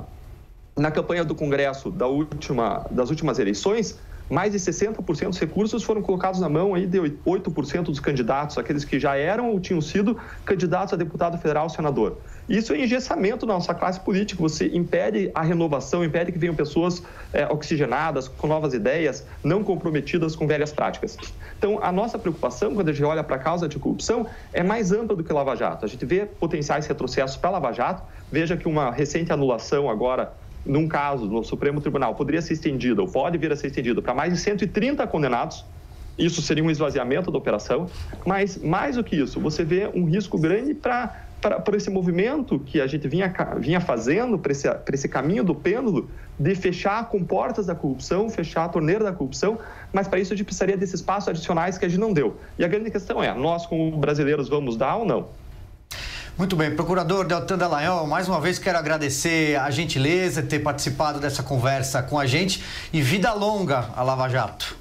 na campanha do Congresso das últimas eleições, mais de 60% dos recursos foram colocados na mão aí de 8% dos candidatos, aqueles que já eram ou tinham sido candidatos a deputado federal ou senador. Isso é engessamento da nossa classe política, você impede a renovação, impede que venham pessoas oxigenadas, com novas ideias, não comprometidas com velhas práticas. Então, a nossa preocupação, quando a gente olha para a causa de corrupção, é mais ampla do que a Lava Jato. A gente vê potenciais retrocessos para a Lava Jato, veja que uma recente anulação agora, num caso no Supremo Tribunal, poderia ser estendida, ou pode vir a ser estendida, para mais de 130 condenados. Isso seria um esvaziamento da operação, mas mais do que isso, você vê um risco grande para esse movimento que a gente vinha fazendo, para esse caminho do pêndulo, de fechar com portas da corrupção, fechar a torneira da corrupção, mas para isso a gente precisaria desses passos adicionais que a gente não deu. E a grande questão é, nós como brasileiros vamos dar ou não? Muito bem, procurador Deltan Dallagnol, mais uma vez quero agradecer a gentileza de ter participado dessa conversa com a gente e vida longa à Lava Jato.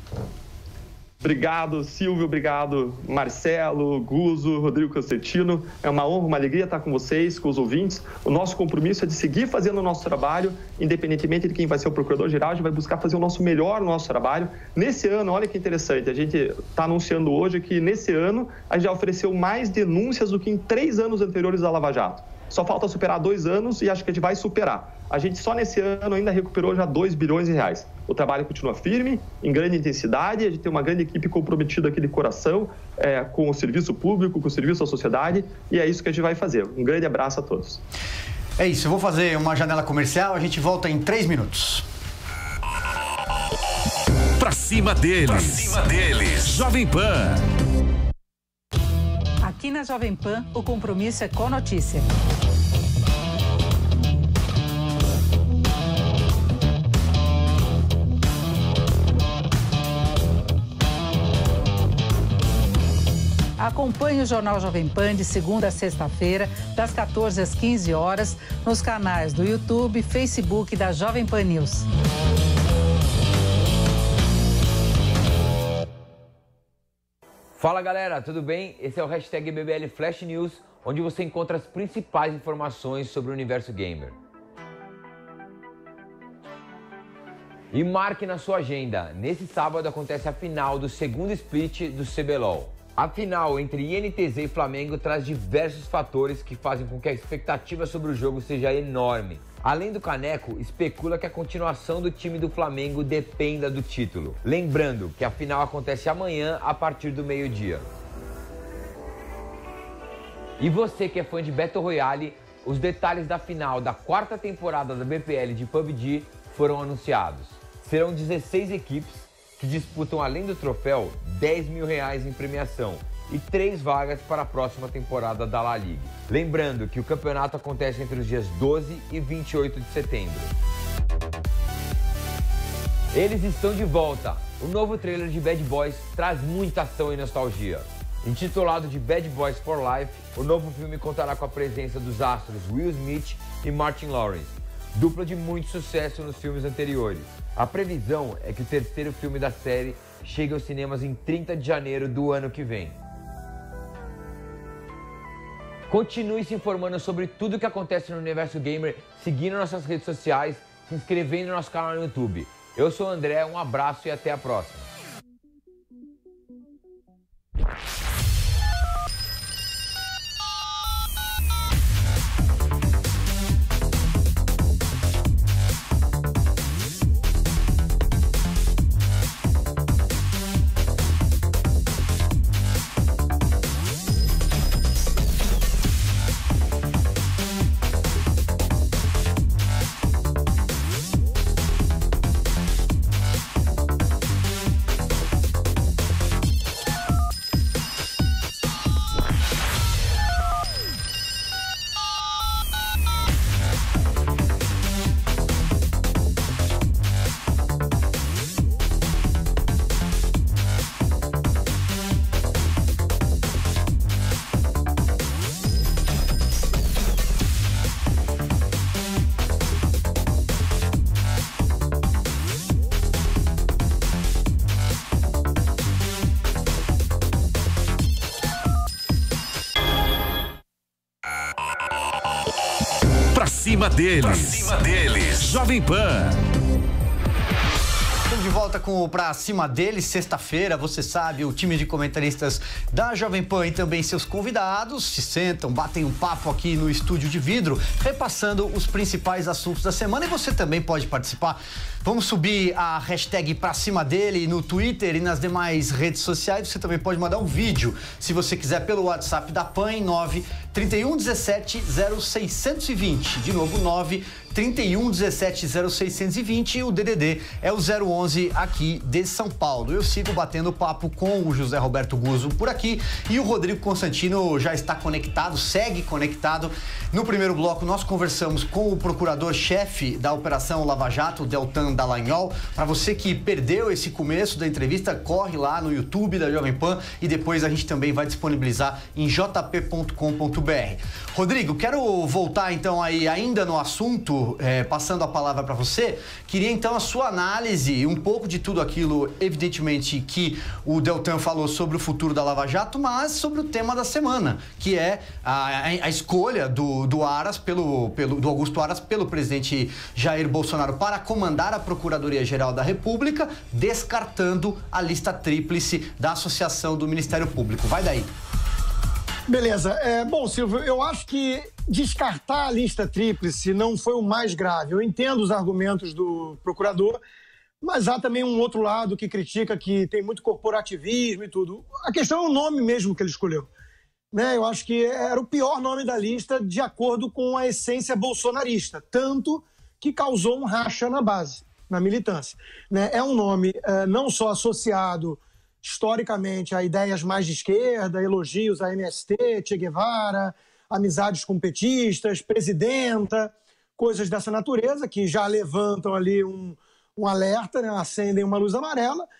Obrigado, Silvio, obrigado, Marcelo, Guzo, Rodrigo Constantino. É uma honra, uma alegria estar com vocês, com os ouvintes. O nosso compromisso é de seguir fazendo o nosso trabalho, independentemente de quem vai ser o procurador-geral, a gente vai buscar fazer o nosso melhor no nosso trabalho. Nesse ano, olha que interessante, a gente está anunciando hoje que nesse ano a gente já ofereceu mais denúncias do que em 3 anos anteriores da Lava Jato. Só falta superar 2 anos e acho que a gente vai superar. A gente só nesse ano ainda recuperou já 2 bilhões de reais. O trabalho continua firme, em grande intensidade, a gente tem uma grande equipe comprometida aqui de coração com o serviço público, com o serviço à sociedade, e é isso que a gente vai fazer. Um grande abraço a todos. É isso, eu vou fazer uma janela comercial, a gente volta em 3 minutos. Pra cima deles. Pra cima deles. Jovem Pan. Aqui na Jovem Pan, o compromisso é com a notícia. Acompanhe o Jornal Jovem Pan de segunda a sexta-feira, das 14 às 15 horas, nos canais do YouTube e Facebook da Jovem Pan News. Fala galera, tudo bem? Esse é o hashtag BBL Flash News, onde você encontra as principais informações sobre o universo gamer. E marque na sua agenda, nesse sábado acontece a final do segundo split do CBLOL. A final entre INTZ e Flamengo traz diversos fatores que fazem com que a expectativa sobre o jogo seja enorme. Além do caneco, especula que a continuação do time do Flamengo dependa do título. Lembrando que a final acontece amanhã a partir do meio-dia. E você que é fã de Battle Royale, os detalhes da final da quarta temporada da BPL de PUBG foram anunciados. Serão 16 equipes que disputam, além do troféu, R$10 mil em premiação e 3 vagas para a próxima temporada da La Liga. Lembrando que o campeonato acontece entre os dias 12 e 28 de setembro. Eles estão de volta. O novo trailer de Bad Boys traz muita ação e nostalgia. Intitulado de Bad Boys for Life, o novo filme contará com a presença dos astros Will Smith e Martin Lawrence, dupla de muito sucesso nos filmes anteriores. A previsão é que o terceiro filme da série chegue aos cinemas em 30 de janeiro do ano que vem. Continue se informando sobre tudo o que acontece no universo gamer, seguindo nossas redes sociais, se inscrevendo no nosso canal no YouTube. Eu sou o André, um abraço e até a próxima. Pra cima deles. Jovem Pan. Estamos de volta com o Pra Cima deles, sexta-feira, você sabe, o time de comentaristas da Jovem Pan e também seus convidados se sentam, batem um papo aqui no estúdio de vidro, repassando os principais assuntos da semana, e você também pode participar. Vamos subir a hashtag Pra Cima dele no Twitter e nas demais redes sociais. Você também pode mandar um vídeo, se você quiser, pelo WhatsApp da PAN em 931 17 0620. De novo, 931 17 0620, e o DDD é o 011 aqui de São Paulo. Eu sigo batendo papo com o José Roberto Guzzo por aqui, e o Rodrigo Constantino já está conectado, segue conectado. No primeiro bloco, nós conversamos com o procurador-chefe da Operação Lava Jato, Deltan Dallagnol. Para você que perdeu esse começo da entrevista, corre lá no YouTube da Jovem Pan, e depois a gente também vai disponibilizar em jp.com.br. Rodrigo, quero voltar então aí ainda no assunto, passando a palavra para você. Queria então a sua análise, um pouco de tudo aquilo, evidentemente, que o Deltan falou sobre o futuro da Lava Jato, mas sobre o tema da semana, que é a escolha do Augusto Aras pelo presidente Jair Bolsonaro para comandar a Procuradoria-Geral da República, descartando a lista tríplice da Associação do Ministério Público. Vai daí. Beleza. Bom, Silvio, eu acho que descartar a lista tríplice não foi o mais grave. Eu entendo os argumentos do procurador, mas há também um outro lado que critica que tem muito corporativismo e tudo. A questão é o nome mesmo que ele escolheu. Eu acho que era o pior nome da lista de acordo com a essência bolsonarista, tanto que causou um racha na base, na militância. É um nome não só associado historicamente a ideias mais de esquerda, elogios a MST, Che Guevara, amizades com petistas, presidenta, coisas dessa natureza que já levantam ali um alerta, acendem uma luz amarela,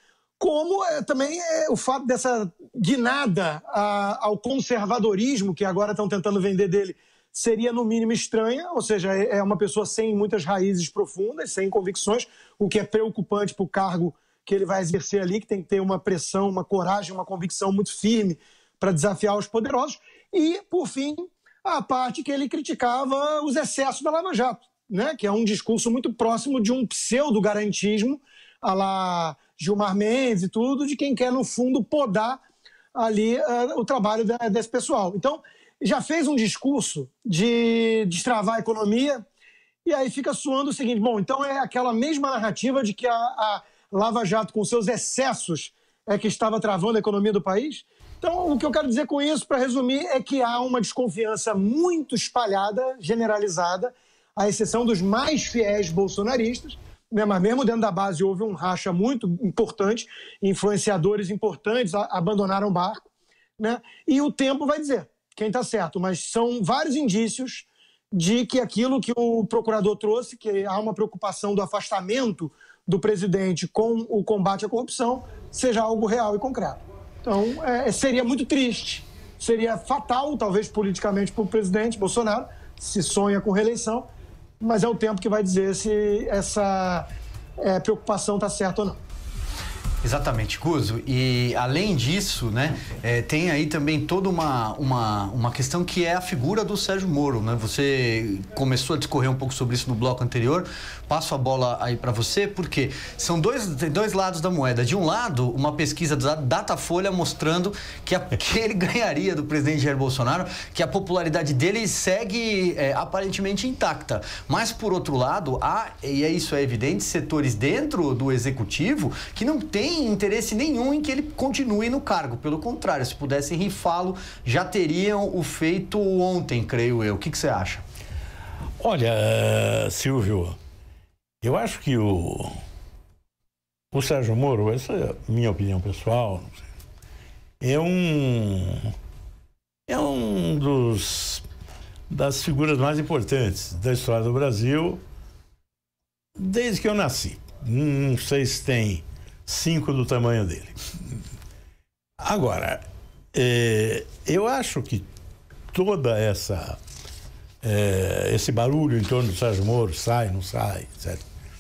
como também o fato dessa guinada ao conservadorismo, que agora estão tentando vender dele, seria no mínimo estranha, ou seja, é uma pessoa sem muitas raízes profundas, sem convicções, o que é preocupante para o cargo que ele vai exercer ali, que tem que ter uma pressão, uma coragem, uma convicção muito firme para desafiar os poderosos. E, por fim, a parte que ele criticava os excessos da Lava Jato, né? Que é um discurso muito próximo de um pseudo-garantismo, à la Gilmar Mendes e tudo, de quem quer, no fundo, podar ali o trabalho desse pessoal. Então, já fez um discurso de destravar a economia, e aí fica soando o seguinte: bom, então é aquela mesma narrativa de que a Lava Jato, com seus excessos, é que estava travando a economia do país? Então, o que eu quero dizer com isso, para resumir, é que há uma desconfiança muito espalhada, generalizada, à exceção dos mais fiéis bolsonaristas, né? Mas mesmo dentro da base houve um racha muito importante, influenciadores importantes abandonaram o barco, né? E o tempo vai dizer quem está certo, mas são vários indícios de que aquilo que o procurador trouxe, que há uma preocupação do afastamento do presidente com o combate à corrupção, seja algo real e concreto. Então, seria muito triste, seria fatal, talvez politicamente, para o presidente Bolsonaro, se sonha com reeleição, mas é o tempo que vai dizer se essa preocupação está certa ou não. Exatamente, Guzzo. E além disso, né, tem aí também toda uma questão que é a figura do Sérgio Moro, né? Você começou a discorrer um pouco sobre isso no bloco anterior. Passo a bola aí para você, porque são dois lados da moeda. De um lado, uma pesquisa da Datafolha mostrando que ele ganharia do presidente Jair Bolsonaro, que a popularidade dele segue aparentemente intacta. Mas, por outro lado, e isso é evidente, setores dentro do executivo que não têm interesse nenhum em que ele continue no cargo. Pelo contrário, se pudessem rifá-lo, já teriam o feito ontem, creio eu. O que você acha? Olha, Silvio, eu acho que o Sérgio Moro, essa é a minha opinião pessoal, é das figuras mais importantes da história do Brasil desde que eu nasci. Não sei se tem 5 do tamanho dele. Agora, eu acho que toda esse barulho em torno do Sérgio Moro, sai, não sai, etc.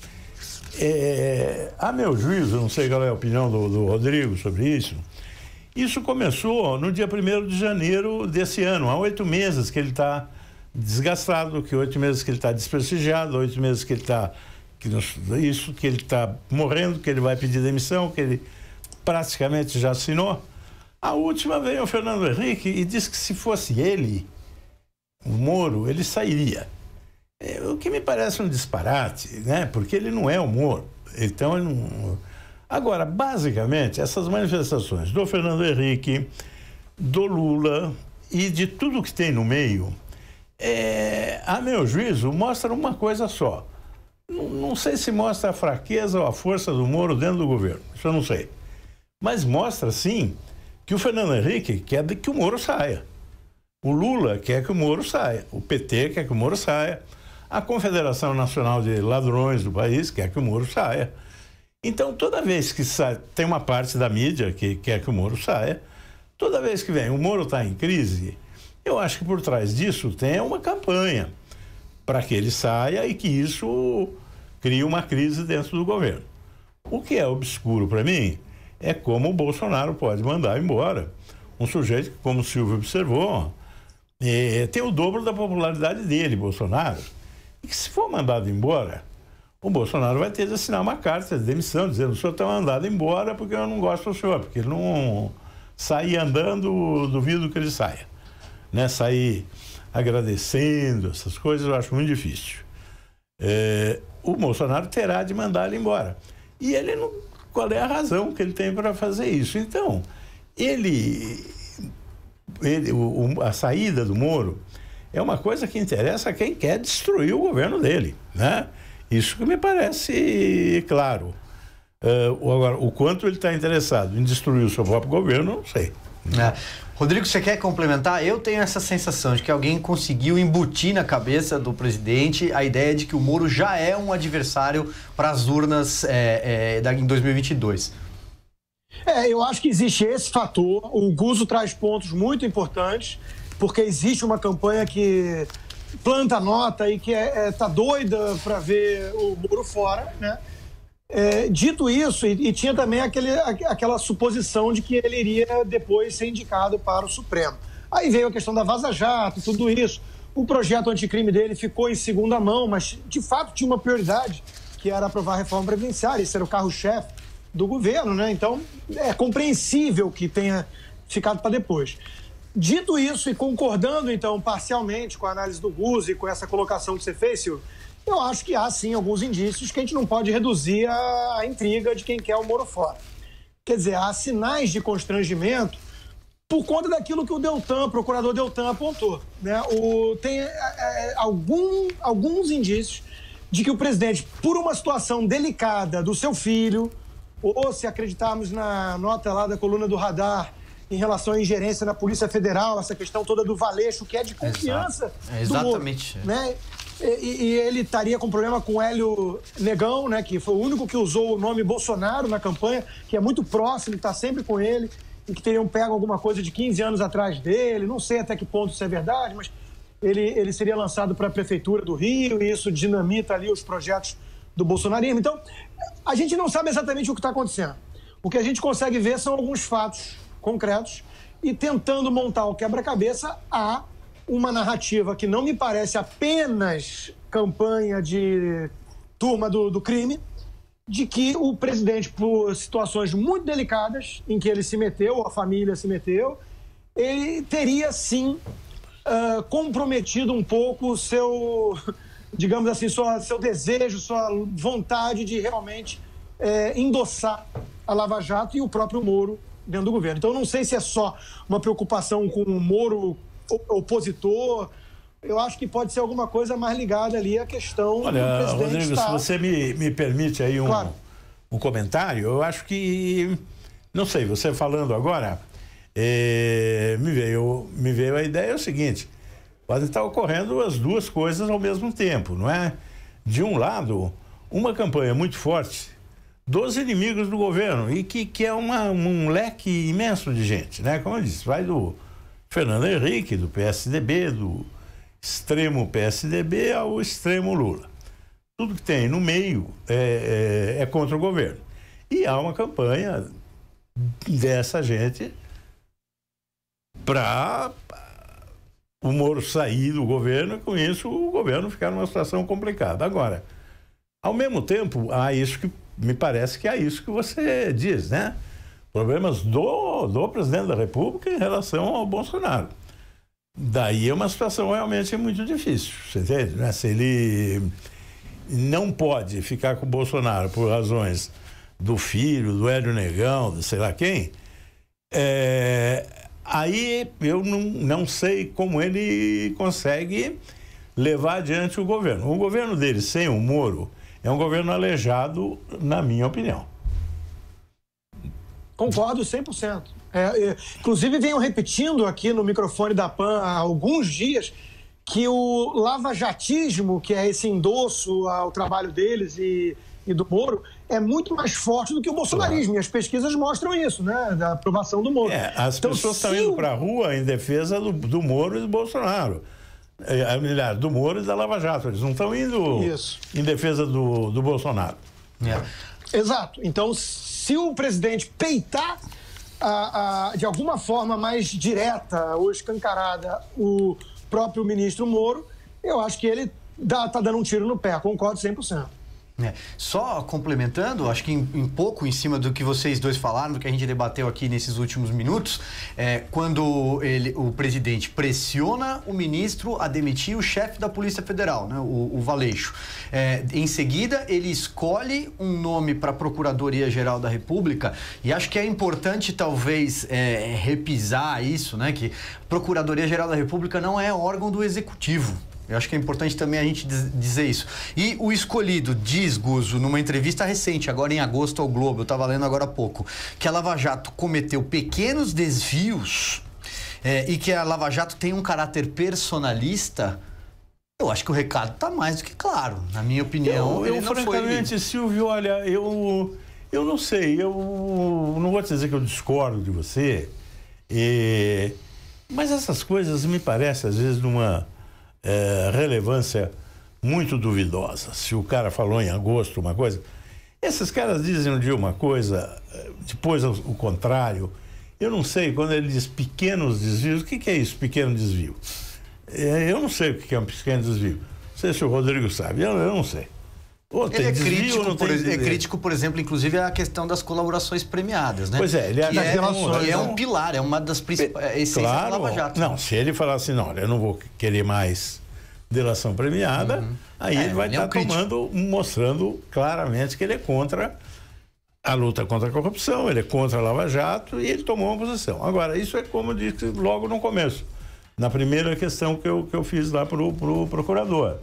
A meu juízo, não sei qual é a opinião do Rodrigo sobre isso, isso começou no dia 1º de janeiro desse ano. Há 8 meses que ele está desgastado, 8 meses que ele está desprestigiado, 8 meses que ele está que ele está morrendo, que ele vai pedir demissão, que ele praticamente já assinou. A última veio o Fernando Henrique e disse que se fosse ele, o Moro, ele sairia. O que me parece um disparate, né? Porque ele não é o Moro. Então, ele não... Agora, basicamente, essas manifestações do Fernando Henrique, do Lula e de tudo que tem no meio, a meu juízo, mostram uma coisa só. Não sei se mostra a fraqueza ou a força do Moro dentro do governo, isso eu não sei. Mas mostra, sim, que o Fernando Henrique quer que o Moro saia. O Lula quer que o Moro saia. O PT quer que o Moro saia. A Confederação Nacional de Ladrões do país quer que o Moro saia. Então, toda vez que tem uma parte da mídia que quer que o Moro saia, toda vez que vem o Moro está em crise, eu acho que por trás disso tem uma campanha para que ele saia e que isso crie uma crise dentro do governo. O que é obscuro para mim é como o Bolsonaro pode mandar embora um sujeito que, como o Silvio observou, tem o dobro da popularidade dele, Bolsonaro, e que se for mandado embora, o Bolsonaro vai ter de assinar uma carta de demissão, dizendo: o senhor está mandado embora porque eu não gosto do senhor, porque ele não sair andando, duvido que ele saia. Né? Sair agradecendo, essas coisas eu acho muito difícil. O Bolsonaro terá de mandar ele embora. E ele não... Qual é a razão que ele tem para fazer isso? Então, a saída do Moro é uma coisa que interessa a quem quer destruir o governo dele, né? Isso que me parece claro. Agora, o quanto ele está interessado em destruir o seu próprio governo, não sei. Rodrigo, você quer complementar? Eu tenho essa sensação de que alguém conseguiu embutir na cabeça do presidente a ideia de que o Moro já é um adversário para as urnas em 2022. Eu acho que existe esse fator. O Guzzo traz pontos muito importantes, porque existe uma campanha que planta nota e que tá doida para ver o Moro fora, né? Dito isso, e tinha também aquela suposição de que ele iria depois ser indicado para o Supremo. Aí veio a questão da Vaza Jato e tudo isso. O projeto anticrime dele ficou em segunda mão, mas de fato tinha uma prioridade, que era aprovar a reforma previdenciária. Esse era o carro-chefe do governo, né? Então é compreensível que tenha ficado para depois. Dito isso e concordando, então, parcialmente com a análise do Guzzo e com essa colocação que você fez, Silvio, eu acho que há, sim, alguns indícios que a gente não pode reduzir a intriga de quem quer o Moro fora. Quer dizer, há sinais de constrangimento por conta daquilo que o procurador Deltan apontou, né? Tem alguns indícios de que o presidente, por uma situação delicada do seu filho, ou se acreditarmos na nota lá da coluna do Radar, em relação à ingerência na Polícia Federal, essa questão toda do Valeixo, que é de confiança do Moro, né? E ele estaria com problema com o Hélio Negão, né, que foi o único que usou o nome Bolsonaro na campanha, que é muito próximo, está sempre com ele, e que teriam pego alguma coisa de 15 anos atrás dele. Não sei até que ponto isso é verdade, mas ele seria lançado para a Prefeitura do Rio, e isso dinamita ali os projetos do bolsonarismo. Então, a gente não sabe exatamente o que está acontecendo. O que a gente consegue ver são alguns fatos concretos, e tentando montar o quebra-cabeça, há uma narrativa que não me parece apenas campanha de turma do crime, de que o presidente, por situações muito delicadas em que ele se meteu, a família se meteu, ele teria, sim, comprometido um pouco o seu, digamos assim, seu desejo, sua vontade de realmente endossar a Lava Jato e o próprio Moro dentro do governo. Então, eu não sei se é só uma preocupação com o Moro opositor. Eu acho que pode ser alguma coisa mais ligada ali à questão do presidente. Rodrigo, se você me permite aí um comentário, eu acho que, não sei, você falando agora, me veio a ideia, é o seguinte: podem estar ocorrendo as duas coisas ao mesmo tempo, não é? De um lado, uma campanha muito forte dos inimigos do governo, e que é um leque imenso de gente, né? Como eu disse, vai do Fernando Henrique, do PSDB, do extremo PSDB ao extremo Lula. Tudo que tem no meio é contra o governo. E há uma campanha dessa gente para o Moro sair do governo, e com isso o governo ficar numa situação complicada. Agora, ao mesmo tempo, há isso que me parece que é isso que você diz, né? Problemas do presidente da República em relação ao Bolsonaro. Daí é uma situação realmente muito difícil, você entende? Né? Se ele não pode ficar com o Bolsonaro por razões do filho, do Hélio Negão, de sei lá quem, aí eu não sei como ele consegue levar adiante o governo. O governo dele sem o Moro é um governo aleijado, na minha opinião. Concordo 100%. Inclusive, venho repetindo aqui no microfone da PAN há alguns dias que o lavajatismo, que é esse endosso ao trabalho deles e do Moro, é muito mais forte do que o bolsonarismo. E as pesquisas mostram isso, né? Da aprovação do Moro. As pessoas estão indo para a rua em defesa do Moro e do Bolsonaro. Do Moro e da Lava Jato. Eles não estão indo em defesa do Bolsonaro. Exato. Então, se o presidente peitar de alguma forma mais direta ou escancarada o próprio ministro Moro, eu acho que ele tá dando um tiro no pé. Concordo 100%. Só complementando, acho que em pouco em cima do que vocês dois falaram, do que a gente debateu aqui nesses últimos minutos, quando o presidente pressiona o ministro a demitir o chefe da Polícia Federal, né, o Valeixo. Em seguida, ele escolhe um nome para a Procuradoria-Geral da República, e acho que é importante talvez repisar isso, né, que a Procuradoria-Geral da República não é órgão do Executivo. Eu acho que é importante também a gente dizer isso. E o escolhido diz, Guzzo, numa entrevista recente, agora em agosto ao Globo, eu estava lendo agora há pouco, que a Lava Jato cometeu pequenos desvios e que a Lava Jato tem um caráter personalista. Eu acho que o recado está mais do que claro. Na minha opinião, francamente, Silvio, olha, eu Eu não sei, eu não vou te dizer que eu discordo de você, mas essas coisas me parecem, às vezes, de uma relevância muito duvidosa. Se o cara falou em agosto uma coisa, esses caras dizem um dia uma coisa, depois o contrário. Eu não sei, quando ele diz pequenos desvios, o que é isso, pequeno desvio? Eu não sei o que é um pequeno desvio. Não sei se o Rodrigo sabe, eu não sei. Ele é crítico, por exemplo, inclusive a questão das colaborações premiadas, né? Pois é, ele é um pilar, é uma das principais essências da Lava Jato. Não, se ele falar assim, não, eu não vou querer mais delação premiada, aí ele vai estar mostrando claramente que ele é contra a luta contra a corrupção, ele é contra a Lava Jato e ele tomou uma posição. Agora, isso é como eu disse logo no começo, na primeira questão que eu fiz lá pro procurador.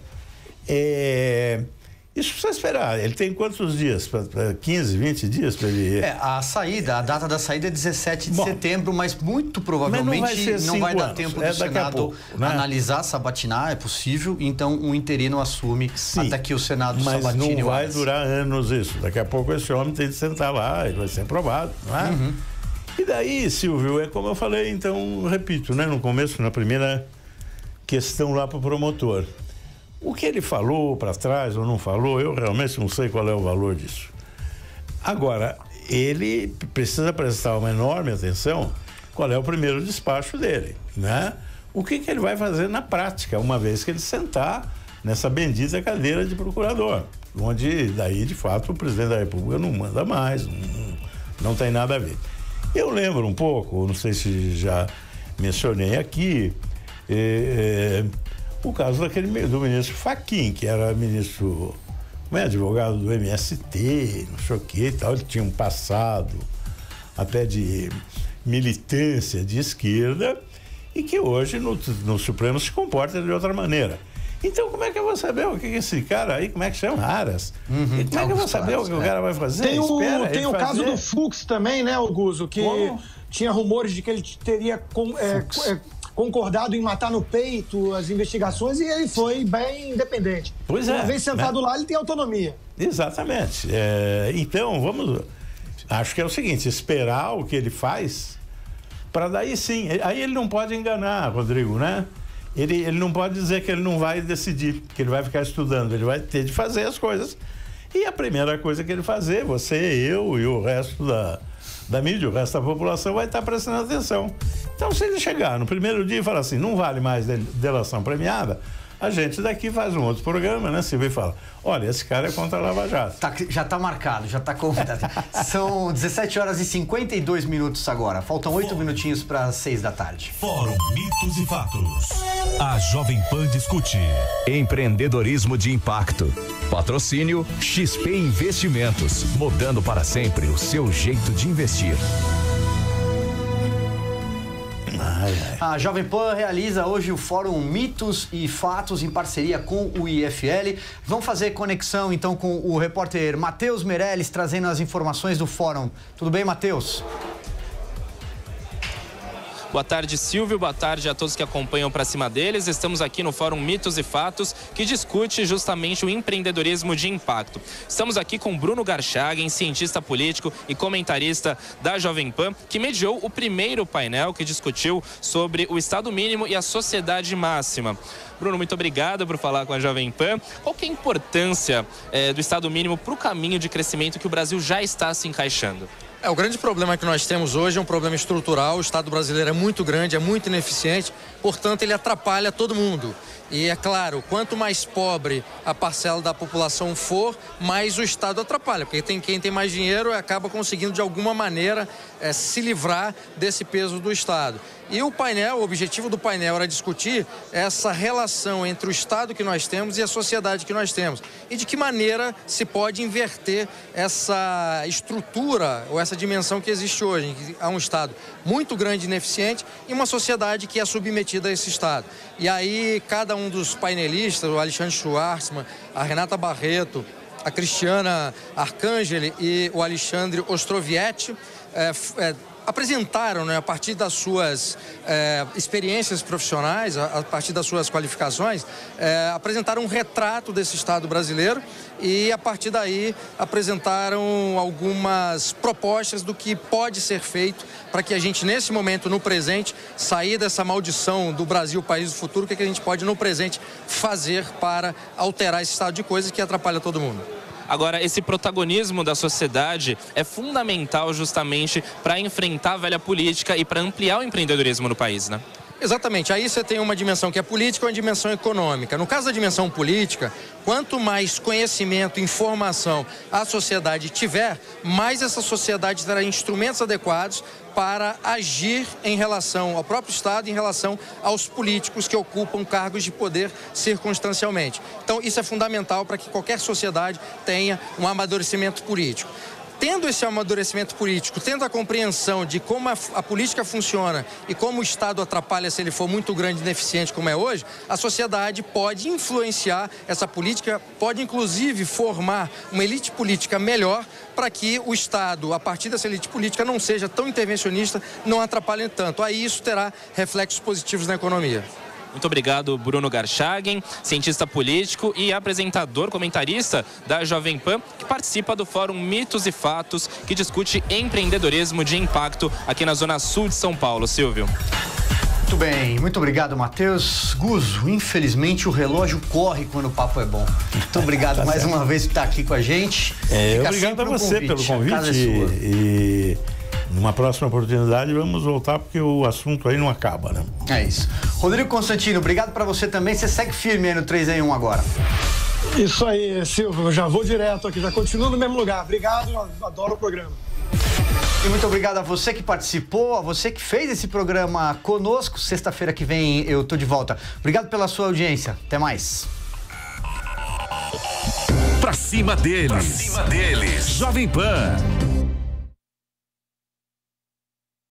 Isso precisa esperar. Ele tem quantos dias? 15, 20 dias para ele... A data da saída é 17 de setembro, mas muito provavelmente não vai dar tempo do Senado analisar, sabatinar, é possível, então o interino assume até que o Senado sabatine. Mas não vai durar anos isso. Daqui a pouco esse homem tem de sentar lá, ele vai ser aprovado, não é? E daí, Silvio, é como eu falei, então, repito, né, no começo, na primeira questão lá para o promotor. O que ele falou para trás ou não falou, eu realmente não sei qual é o valor disso. Agora, ele precisa prestar uma enorme atenção qual é o primeiro despacho dele, né? O que ele vai fazer na prática, uma vez que ele sentar nessa bendita cadeira de procurador, onde daí, de fato, o presidente da República não manda mais, não tem nada a ver. Eu lembro um pouco, não sei se já mencionei aqui, o caso do ministro Fachin, que era ministro, advogado do MST, não sei o que e tal, ele tinha um passado até de militância de esquerda e que hoje no Supremo se comporta de outra maneira. Então, como é que eu vou saber o que esse cara aí, como é que chama? Aras? Como é que eu vou saber o que o cara vai fazer? Tem o caso do Fux também, né, Augusto? Que tinha rumores de que ele teria concordado em matar no peito as investigações e ele foi bem independente. Uma vez sentado lá, ele tem autonomia. Exatamente. Então, acho que é o seguinte, esperar o que ele faz para daí sim. Aí ele não pode enganar, Rodrigo, né? Ele não pode dizer que ele não vai decidir, que ele vai ficar estudando, ele vai ter de fazer as coisas. E a primeira coisa que ele fazer, você, eu e o resto da mídia, o resto da população vai estar prestando atenção. Então, se ele chegar no primeiro dia e falar assim, não vale mais delação premiada, a gente daqui faz um outro programa, né, Silvio, e fala, olha, esse cara é contra a Lava Jato. Já está marcado, já está convidado. São 17 horas e 52 minutos agora. Faltam 8 minutinhos para as 6 da tarde. Fórum Mitos e Fatos. A Jovem Pan discute. Empreendedorismo de impacto. Patrocínio XP Investimentos. Mudando para sempre o seu jeito de investir. A Jovem Pan realiza hoje o Fórum Mitos e Fatos em parceria com o IFL. Vamos fazer conexão então com o repórter Matheus Meirelles trazendo as informações do fórum. Tudo bem, Matheus? Boa tarde, Silvio. Boa tarde a todos que acompanham Pra Cima Deles. Estamos aqui no Fórum Mitos e Fatos, que discute justamente o empreendedorismo de impacto. Estamos aqui com Bruno Garchagen, cientista político e comentarista da Jovem Pan, que mediou o primeiro painel que discutiu sobre o Estado mínimo e a sociedade máxima. Bruno, muito obrigado por falar com a Jovem Pan. Qual que é a importância do Estado mínimo para o caminho de crescimento que o Brasil já está se encaixando? O grande problema que nós temos hoje é um problema estrutural. O Estado brasileiro é muito grande, é muito ineficiente, portanto ele atrapalha todo mundo. E é claro, quanto mais pobre a parcela da população for, mais o Estado atrapalha, porque quem tem mais dinheiro acaba conseguindo de alguma maneira se livrar desse peso do Estado. E o objetivo do painel era discutir essa relação entre o Estado que nós temos e a sociedade que nós temos. E de que maneira se pode inverter essa estrutura ou essa dimensão que existe hoje, em que há um Estado muito grande e ineficiente e uma sociedade que é submetida a esse Estado. E aí cada um dos painelistas, o Alexandre Schwartzman, a Renata Barreto, a Cristiana Arcangeli e o Alexandre Ostrovietti, apresentaram, né, a partir das suas experiências profissionais, a partir das suas qualificações, apresentaram um retrato desse Estado brasileiro e, a partir daí, apresentaram algumas propostas do que pode ser feito para que a gente, nesse momento, no presente, sair dessa maldição do Brasil, país do futuro, o que a gente pode, no presente, fazer para alterar esse estado de coisas que atrapalha todo mundo. Agora, esse protagonismo da sociedade é fundamental justamente para enfrentar a velha política e para ampliar o empreendedorismo no país, né? Exatamente. Aí você tem uma dimensão que é política e uma dimensão econômica. No caso da dimensão política, quanto mais conhecimento, informação a sociedade tiver, mais essa sociedade terá instrumentos adequados para agir em relação ao próprio Estado, em relação aos políticos que ocupam cargos de poder circunstancialmente. Então, isso é fundamental para que qualquer sociedade tenha um amadurecimento político. Tendo esse amadurecimento político, tendo a compreensão de como a política funciona e como o Estado atrapalha se ele for muito grande e ineficiente como é hoje, a sociedade pode influenciar essa política, pode inclusive formar uma elite política melhor para que o Estado, a partir dessa elite política, não seja tão intervencionista, não atrapalhe tanto. Aí isso terá reflexos positivos na economia. Muito obrigado, Bruno Garchagen, cientista político e apresentador, comentarista da Jovem Pan, que participa do Fórum Mitos e Fatos, que discute empreendedorismo de impacto aqui na Zona Sul de São Paulo. Silvio. Muito bem, muito obrigado, Matheus. Guzo, infelizmente o relógio corre quando o papo é bom. Muito obrigado mais uma vez por estar aqui com a gente. Obrigado a você pelo convite e numa próxima oportunidade vamos voltar porque o assunto aí não acaba, né? É isso. Rodrigo Constantino, obrigado para você também. Você segue firme aí no 3 em 1 agora. Isso aí, Silvio. Eu já vou direto aqui, já continuo no mesmo lugar. Obrigado, adoro o programa. E muito obrigado a você que participou, a você que fez esse programa conosco. Sexta-feira que vem eu tô de volta. Obrigado pela sua audiência. Até mais. Pra cima deles. Jovem Pan.